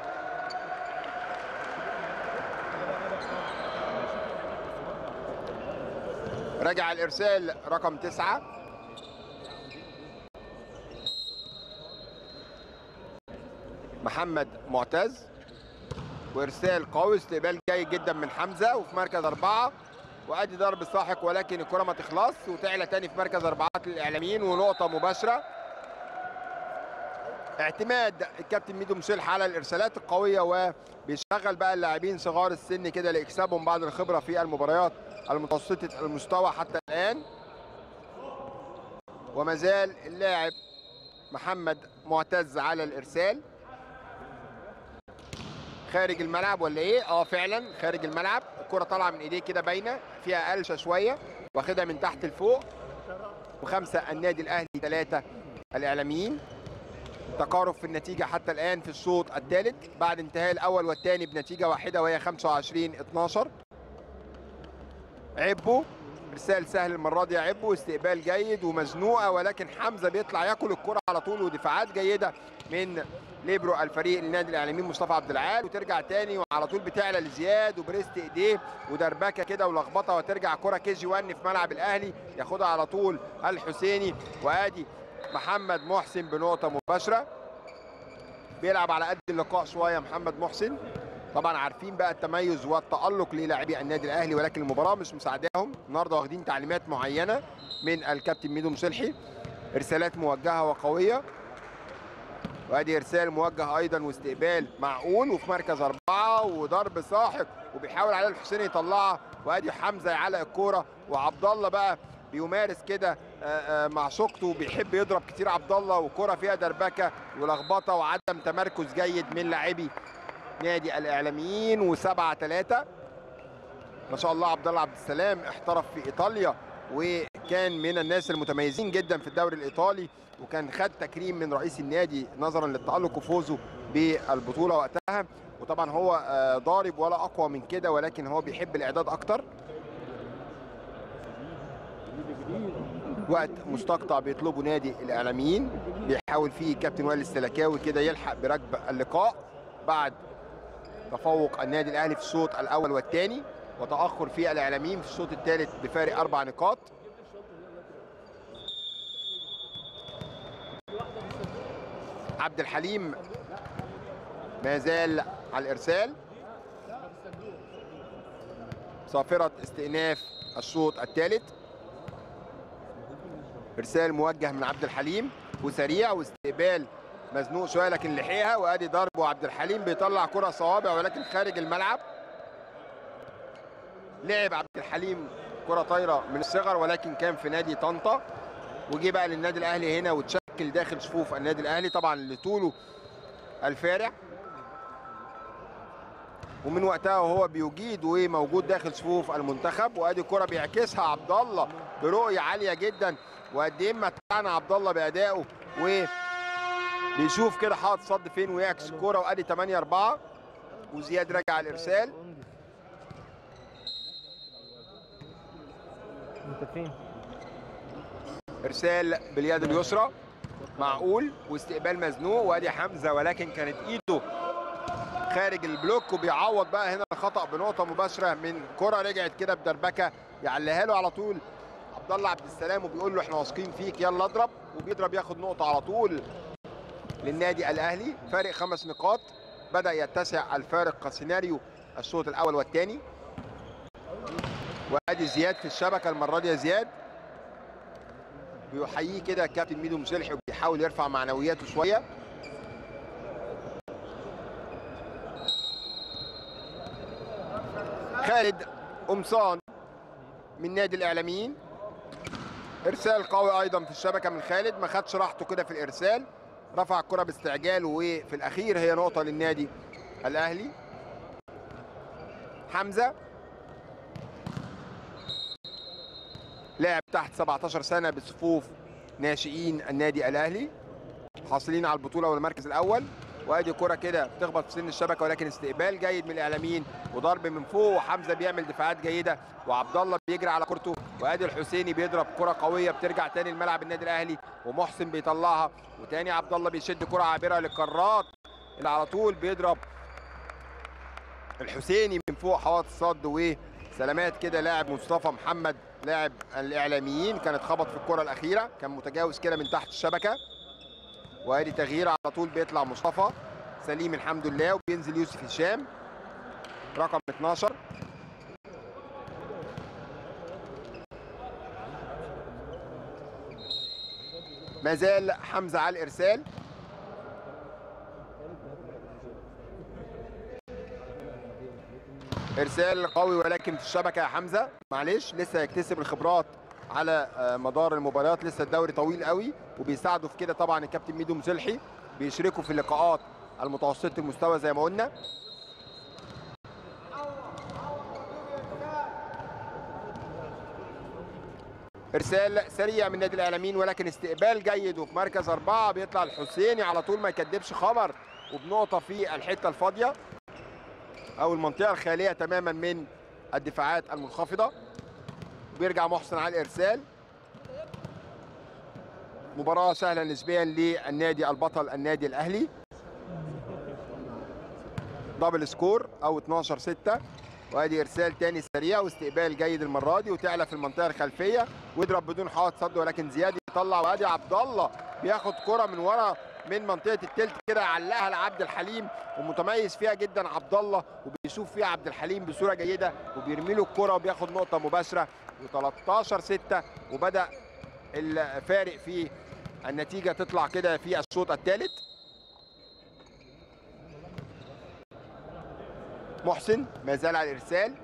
رجع الارسال رقم 9 محمد محمد معتز، وارسال قوي، استقبال جيد جدا من حمزه وفي مركز 4، وادي ضرب ساحق ولكن الكره ما تخلص وتعلى تاني في مركز 4 للاعلاميين ونقطه مباشره. اعتماد الكابتن ميدو مسلح على الارسالات القويه، وبيشغل بقى اللاعبين صغار السن كده لاكسابهم بعد الخبره في المباريات المتوسطه المستوى حتى الان. وما زال اللاعب محمد معتز على الارسال. خارج الملعب ولا ايه؟ فعلا خارج الملعب، الكره طالعه من ايديه كده باينه، فيها قلشه شويه، واخدها من تحت لفوق. و5 النادي الاهلي 3 الاعلاميين. تقارب في النتيجه حتى الان في الشوط الثالث بعد انتهاء الاول والثاني بنتيجه واحده وهي 25-12. عبو، ارسال سهل المره دي يا عبو، استقبال جيد ومزنوقه، ولكن حمزه بيطلع ياكل الكره على طول، ودفاعات جيده من ليبرو الفريق النادي الاعلاميين مصطفى عبد العال، وترجع تاني وعلى طول بتعلى لزياد وبريست ايديه ودربكه كده ولخبطه، وترجع كره KG 1 في ملعب الاهلي، ياخدها على طول الحسيني. وادي محمد محسن بنقطه مباشره، بيلعب على قد اللقاء شويه محمد محسن. طبعا عارفين بقى التميز والتألق للاعبي النادي الاهلي، ولكن المباراه مش مساعداهم النهارده، واخدين تعليمات معينه من الكابتن ميدو مسلحي، ارسالات موجهه وقويه. وادي ارسال موجه ايضا واستقبال معقول وفي مركز 4 وضرب ساحق، وبيحاول علي الحسيني يطلعها. وادي حمزه يعلق الكوره، وعبد الله بقى بيمارس كده مع شقته، بيحب يضرب كتير عبد الله، وكره فيها دربكه ولخبطه وعدم تمركز جيد من لاعبي نادي الاعلاميين. و7-3 ما شاء الله. عبد الله عبد السلام احترف في ايطاليا، وكان من الناس المتميزين جدا في الدوري الايطالي، وكان خد تكريم من رئيس النادي نظرا للتألق وفوزه بالبطوله وقتها. وطبعا هو ضارب ولا اقوى من كده، ولكن هو بيحب الاعداد اكتر. وقت مستقطع بيطلبه نادي الاعلاميين، بيحاول فيه كابتن وائل السلكاوي كده يلحق بركب اللقاء بعد تفوق النادي الاهلي في الشوط الاول والثاني، وتاخر في الاعلاميين في الشوط الثالث بفارق 4 نقاط. عبد الحليم ما زال على الارسال، صافره استئناف الشوط الثالث. ارسال موجه من عبد الحليم وسريع، واستقبال مزنوق شويه لكن لحقها، وادي ضرب، وعبد الحليم بيطلع كره صوابع ولكن خارج الملعب. لعب عبد الحليم كره طايره من الصغر، ولكن كان في نادي طنطا، وجي بقى للنادي الاهلي هنا وتشكل داخل صفوف النادي الاهلي، طبعا لطوله الفارع، ومن وقتها وهو بيجيد وموجود داخل صفوف المنتخب. وادي كره بيعكسها عبد الله برؤيه عاليه جدا، وقد ايه متعنا عبد الله بادائه، وبيشوف كده حاطط صد فين ويعكس الكوره. وادي 8-4 وزياد راجع الارسال. انت فين؟ ارسال باليد اليسرى معقول واستقبال مزنوق، وادي حمزه ولكن كانت ايده خارج البلوك، وبيعوض بقى هنا الخطا بنقطه مباشره من كره رجعت كده بدربكه يعليها له على طول عبد الله عبد السلام، وبيقول له احنا واثقين فيك يلا اضرب، وبيضرب ياخد نقطه على طول للنادي الاهلي. فارق 5 نقاط، بدا يتسع الفارق كسيناريو الشوط الاول والثاني. وادي زياد في الشبكه المره دي، يا زياد بيحييه كده الكابتن ميدو مسلحي وبيحاول يرفع معنوياته شويه. خالد قمصان من نادي الاعلاميين، ارسال قوي ايضا في الشبكه من خالد، ما خدش راحته كده في الارسال، رفع الكره باستعجال، وفي الاخير هي نقطه للنادي الاهلي. حمزه لاعب تحت 17 سنه بصفوف ناشئين النادي الاهلي، حاصلين على البطوله والمركز الاول. وادي كره كده بتخبط في سن الشبكه، ولكن استقبال جيد من الاعلاميين وضرب من فوق، وحمزه بيعمل دفاعات جيده، وعبد الله بيجري على كورته. وادي الحسيني بيضرب كره قويه بترجع تاني لملعب النادي الاهلي، ومحسن بيطلعها، وتاني عبد الله بيشد كره عابره للقارات اللي على طول بيضرب الحسيني من فوق حواط الصد. وسلامات كده لاعب مصطفى محمد لاعب الاعلاميين كانت خبط في الكره الاخيره، كان متجاوز كده من تحت الشبكه. وادي تغيير على طول بيطلع مصطفى سليم الحمد لله، وبينزل يوسف هشام رقم 12. ما زال حمزه على الارسال. ارسال قوي ولكن في الشبكه يا حمزه، معلش لسه يكتسب الخبرات على مدار المباريات، لسه الدوري طويل قوي، وبيساعده في كده طبعا الكابتن ميدو مسلحي، بيشركوا في اللقاءات المتوسطه المستوى زي ما قلنا. ارسال سريع من نادي الاعلاميين ولكن استقبال جيد، وفي مركز 4 بيطلع الحسيني على طول ما يكدبش خبر، وبنقطه في الحته الفاضيه او المنطقه الخاليه تماما من الدفاعات المنخفضه. بيرجع محسن على الارسال. مباراه سهله نسبيا للنادي البطل النادي الاهلي. دبل سكور او 12-6. وادي ارسال تاني سريع واستقبال جيد المره دي، وتعلى في المنطقه الخلفيه ويضرب بدون حائط صد، ولكن زياد يطلع. وادي عبد الله بياخد كره من ورا من منطقه التلت كده، يعلقها لعبد الحليم، ومتميز فيها جدا عبد الله، وبيشوف فيها عبد الحليم بصوره جيده، وبيرمي له الكره وبياخد نقطه مباشره. و13-6، وبدا الفارق في النتيجه تطلع كده في الشوط الثالث. محسن ما زال على الارسال.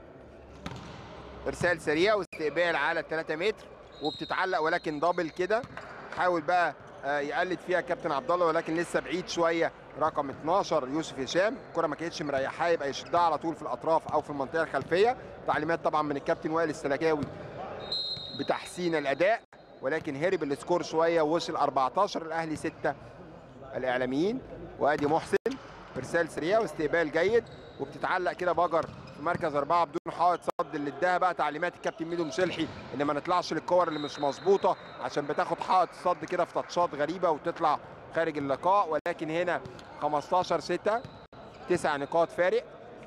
ارسال سريع واستقبال على 3 متر وبتتعلق، ولكن دبل كده. حاول بقى يقلد فيها كابتن عبد الله، ولكن لسه بعيد شويه. رقم 12 يوسف هشام، الكره ما كانتش مريحاه، يبقى يشدها على طول في الاطراف او في المنطقه الخلفيه. تعليمات طبعا من الكابتن وائل السلكاوي بتحسين الاداء، ولكن هرب السكور شويه ووصل 14 الاهلي 6 الاعلاميين. وادي محسن ارسال سريع واستقبال جيد، وبتتعلق كده بجر في مركز 4 بدون حائط صد، اللي اداها بقى تعليمات الكابتن ميدو مسلحي ان ما نطلعش للكور اللي مش مظبوطه، عشان بتاخد حائط صد كده في تاتشات غريبه وتطلع خارج اللقاء. ولكن هنا 15-6، 9 نقاط فارق.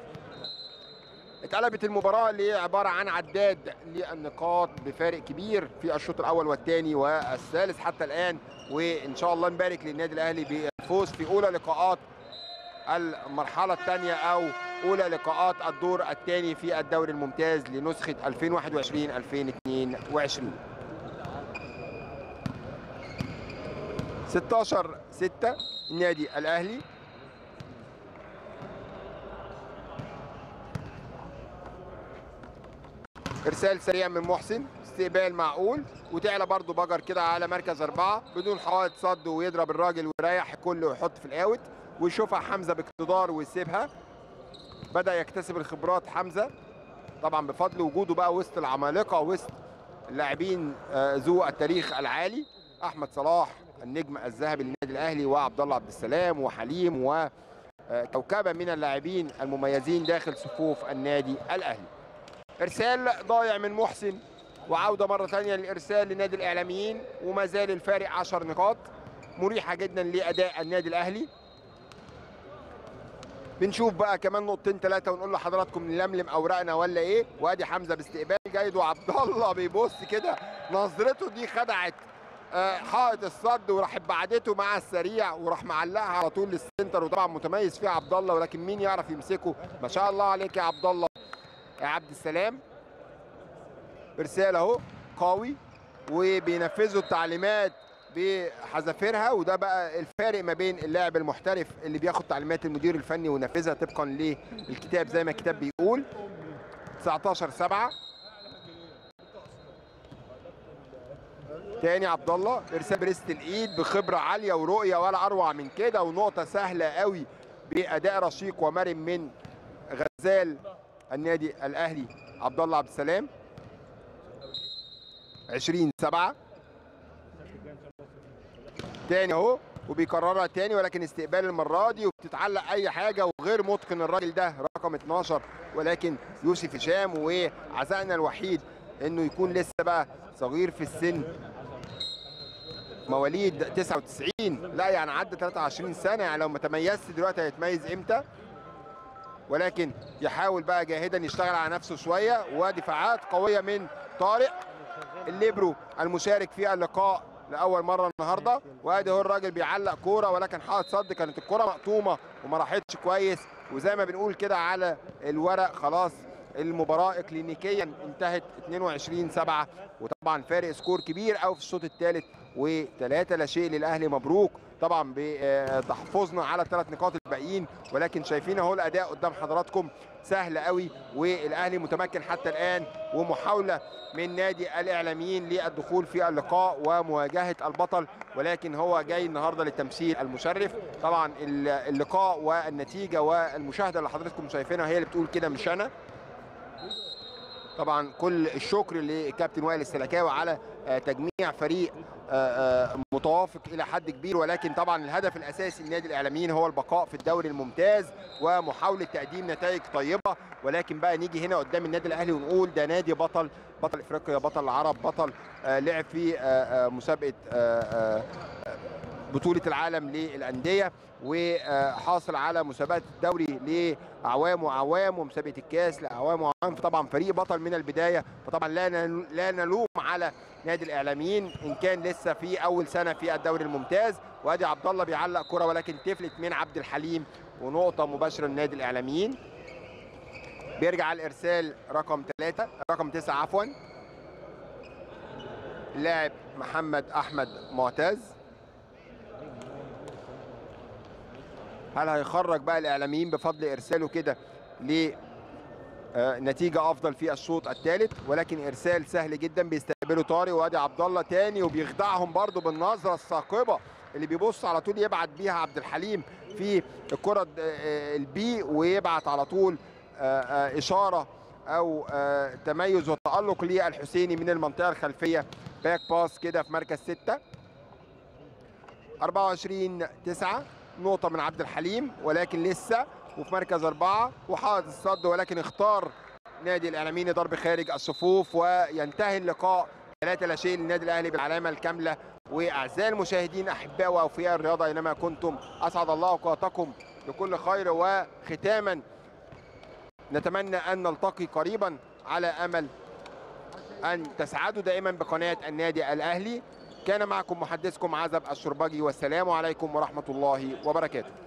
اتقلبت المباراه لعباره عن عداد للنقاط بفارق كبير في الشوط الاول والثاني والثالث حتى الان، وان شاء الله نبارك للنادي الاهلي بالفوز في اولى لقاءات المرحله الثانيه او اولى لقاءات الدور الثاني في الدوري الممتاز لنسخه 2021-2022. 16-6 النادي الاهلي. ارسال سريع من محسن، استقبال معقول، وتعلى برضو بجر كده على مركز 4 بدون حوائط صد، ويضرب الراجل ويريح الكل ويحط في الاوت، ويشوفها حمزه باقتدار ويسيبها. بدا يكتسب الخبرات حمزه طبعا بفضل وجوده بقى وسط العمالقه وسط اللاعبين ذو التاريخ العالي، احمد صلاح النجم الذهبي للنادي الاهلي، وعبد الله عبد السلام وحليم وكوكبه من اللاعبين المميزين داخل صفوف النادي الاهلي. ارسال ضايع من محسن، وعوده مره ثانيه للارسال لنادي الاعلاميين، وما زال الفارق 10 نقاط مريحه جدا لاداء النادي الاهلي. بنشوف بقى كمان نقطتين 3 ونقول لحضراتكم نلملم اوراقنا ولا ايه. وادي حمزه باستقبال جيد، وعبد الله بيبص كده، نظرته دي خدعت حائط الصد، وراح بعدته مع السريع وراح معلقها على طول للسنتر، وطبعا متميز فيها عبد الله، ولكن مين يعرف يمسكه؟ ما شاء الله عليك يا عبد الله يا عبد السلام. ارسال اهو قوي وبينفذوا التعليمات بحذافيرها، وده بقى الفارق ما بين اللاعب المحترف اللي بياخد تعليمات المدير الفني وينفذها طبقا للكتاب زي ما الكتاب بيقول. 19-7 تاني عبد الله، ارسال بريست الايد بخبره عاليه ورؤيه ولا اروع من كده، ونقطه سهله قوي باداء رشيق ومرن من غزال النادي الاهلي عبد الله عبد السلام. 20-7 تاني اهو، وبيكررها تاني ولكن استقبال المره دي، وبتتعلق اي حاجه، وغير متقن الراجل ده رقم 12 ولكن يوسف هشام، وعزائنا الوحيد انه يكون لسه بقى صغير في السن، مواليد 99، لا يعني عدى 23 سنه، يعني لو ما تميزش دلوقتي هيتميز امتى؟ ولكن يحاول بقى جاهدا يشتغل على نفسه شويه. ودفاعات قويه من طارق الليبرو المشارك في اللقاء لاول مره النهارده. وادي هو الراجل بيعلق كوره ولكن حاطط صد، كانت الكوره مقطومه وما راحتش كويس، وزي ما بنقول كده على الورق خلاص المباراه اكلينيكيا انتهت 22-7. وطبعا فارق سكور كبير قوي في الشوط الثالث، و3-0 للاهلي. مبروك طبعا بتحفظنا على ال3 نقاط الباقيين، ولكن شايفين اهو الاداء قدام حضراتكم سهل قوي، والاهلي متمكن حتى الان. ومحاوله من نادي الاعلاميين للدخول في اللقاء ومواجهه البطل، ولكن هو جاي النهارده للتمثيل المشرف. طبعا اللقاء والنتيجه والمشاهده اللي حضراتكم شايفينها هي اللي بتقول كده مش انا. طبعا كل الشكر لكابتن وائل السلكاوي على تجميع فريق متوافق الى حد كبير، ولكن طبعا الهدف الاساسي لنادي الاعلاميين هو البقاء في الدوري الممتاز ومحاوله تقديم نتائج طيبه. ولكن بقى نيجي هنا قدام النادي الاهلي ونقول ده نادي بطل، بطل افريقيا، بطل العرب، بطل لعب في مسابقه بطولة العالم للأندية، وحاصل على مسابقة الدوري لأعوام وأعوام، ومسابقة الكاس لأعوام وأعوام. فطبعا فريق بطل من البداية، فطبعا لا نلوم على نادي الإعلاميين إن كان لسه في أول سنة في الدوري الممتاز. وأدي عبد الله بيعلق كرة ولكن تفلت من عبد الحليم، ونقطة مباشرة لنادي الإعلاميين. بيرجع الإرسال رقم 9 عفوا، اللاعب محمد أحمد معتز. هل هيخرج بقى الاعلاميين بفضل ارساله كده لنتيجه افضل في الشوط الثالث؟ ولكن ارسال سهل جدا بيستقبله طارق، وادي عبد الله تاني وبيخدعهم برده بالنظره الثاقبه اللي بيبص على طول يبعت بيها عبد الحليم في الكره البي، ويبعت على طول اشاره او تميز وتالق للحسيني من المنطقه الخلفيه، باك باس كده في مركز 6. 24-9، نقطة من عبد الحليم ولكن لسه، وفي مركز 4 وحاطط الصد، ولكن اختار نادي الإعلاميين ضرب خارج الصفوف، وينتهي اللقاء 3-0 للنادي الأهلي بالعلامة الكاملة. وأعزائي المشاهدين أحباء وأوفياء الرياضة أينما كنتم، أسعد الله أوقاتكم بكل خير. وختاما نتمنى أن نلتقي قريبا على أمل أن تسعدوا دائما بقناة النادي الأهلي. كان معكم محدثكم عزب الشربجي، والسلام عليكم ورحمة الله وبركاته.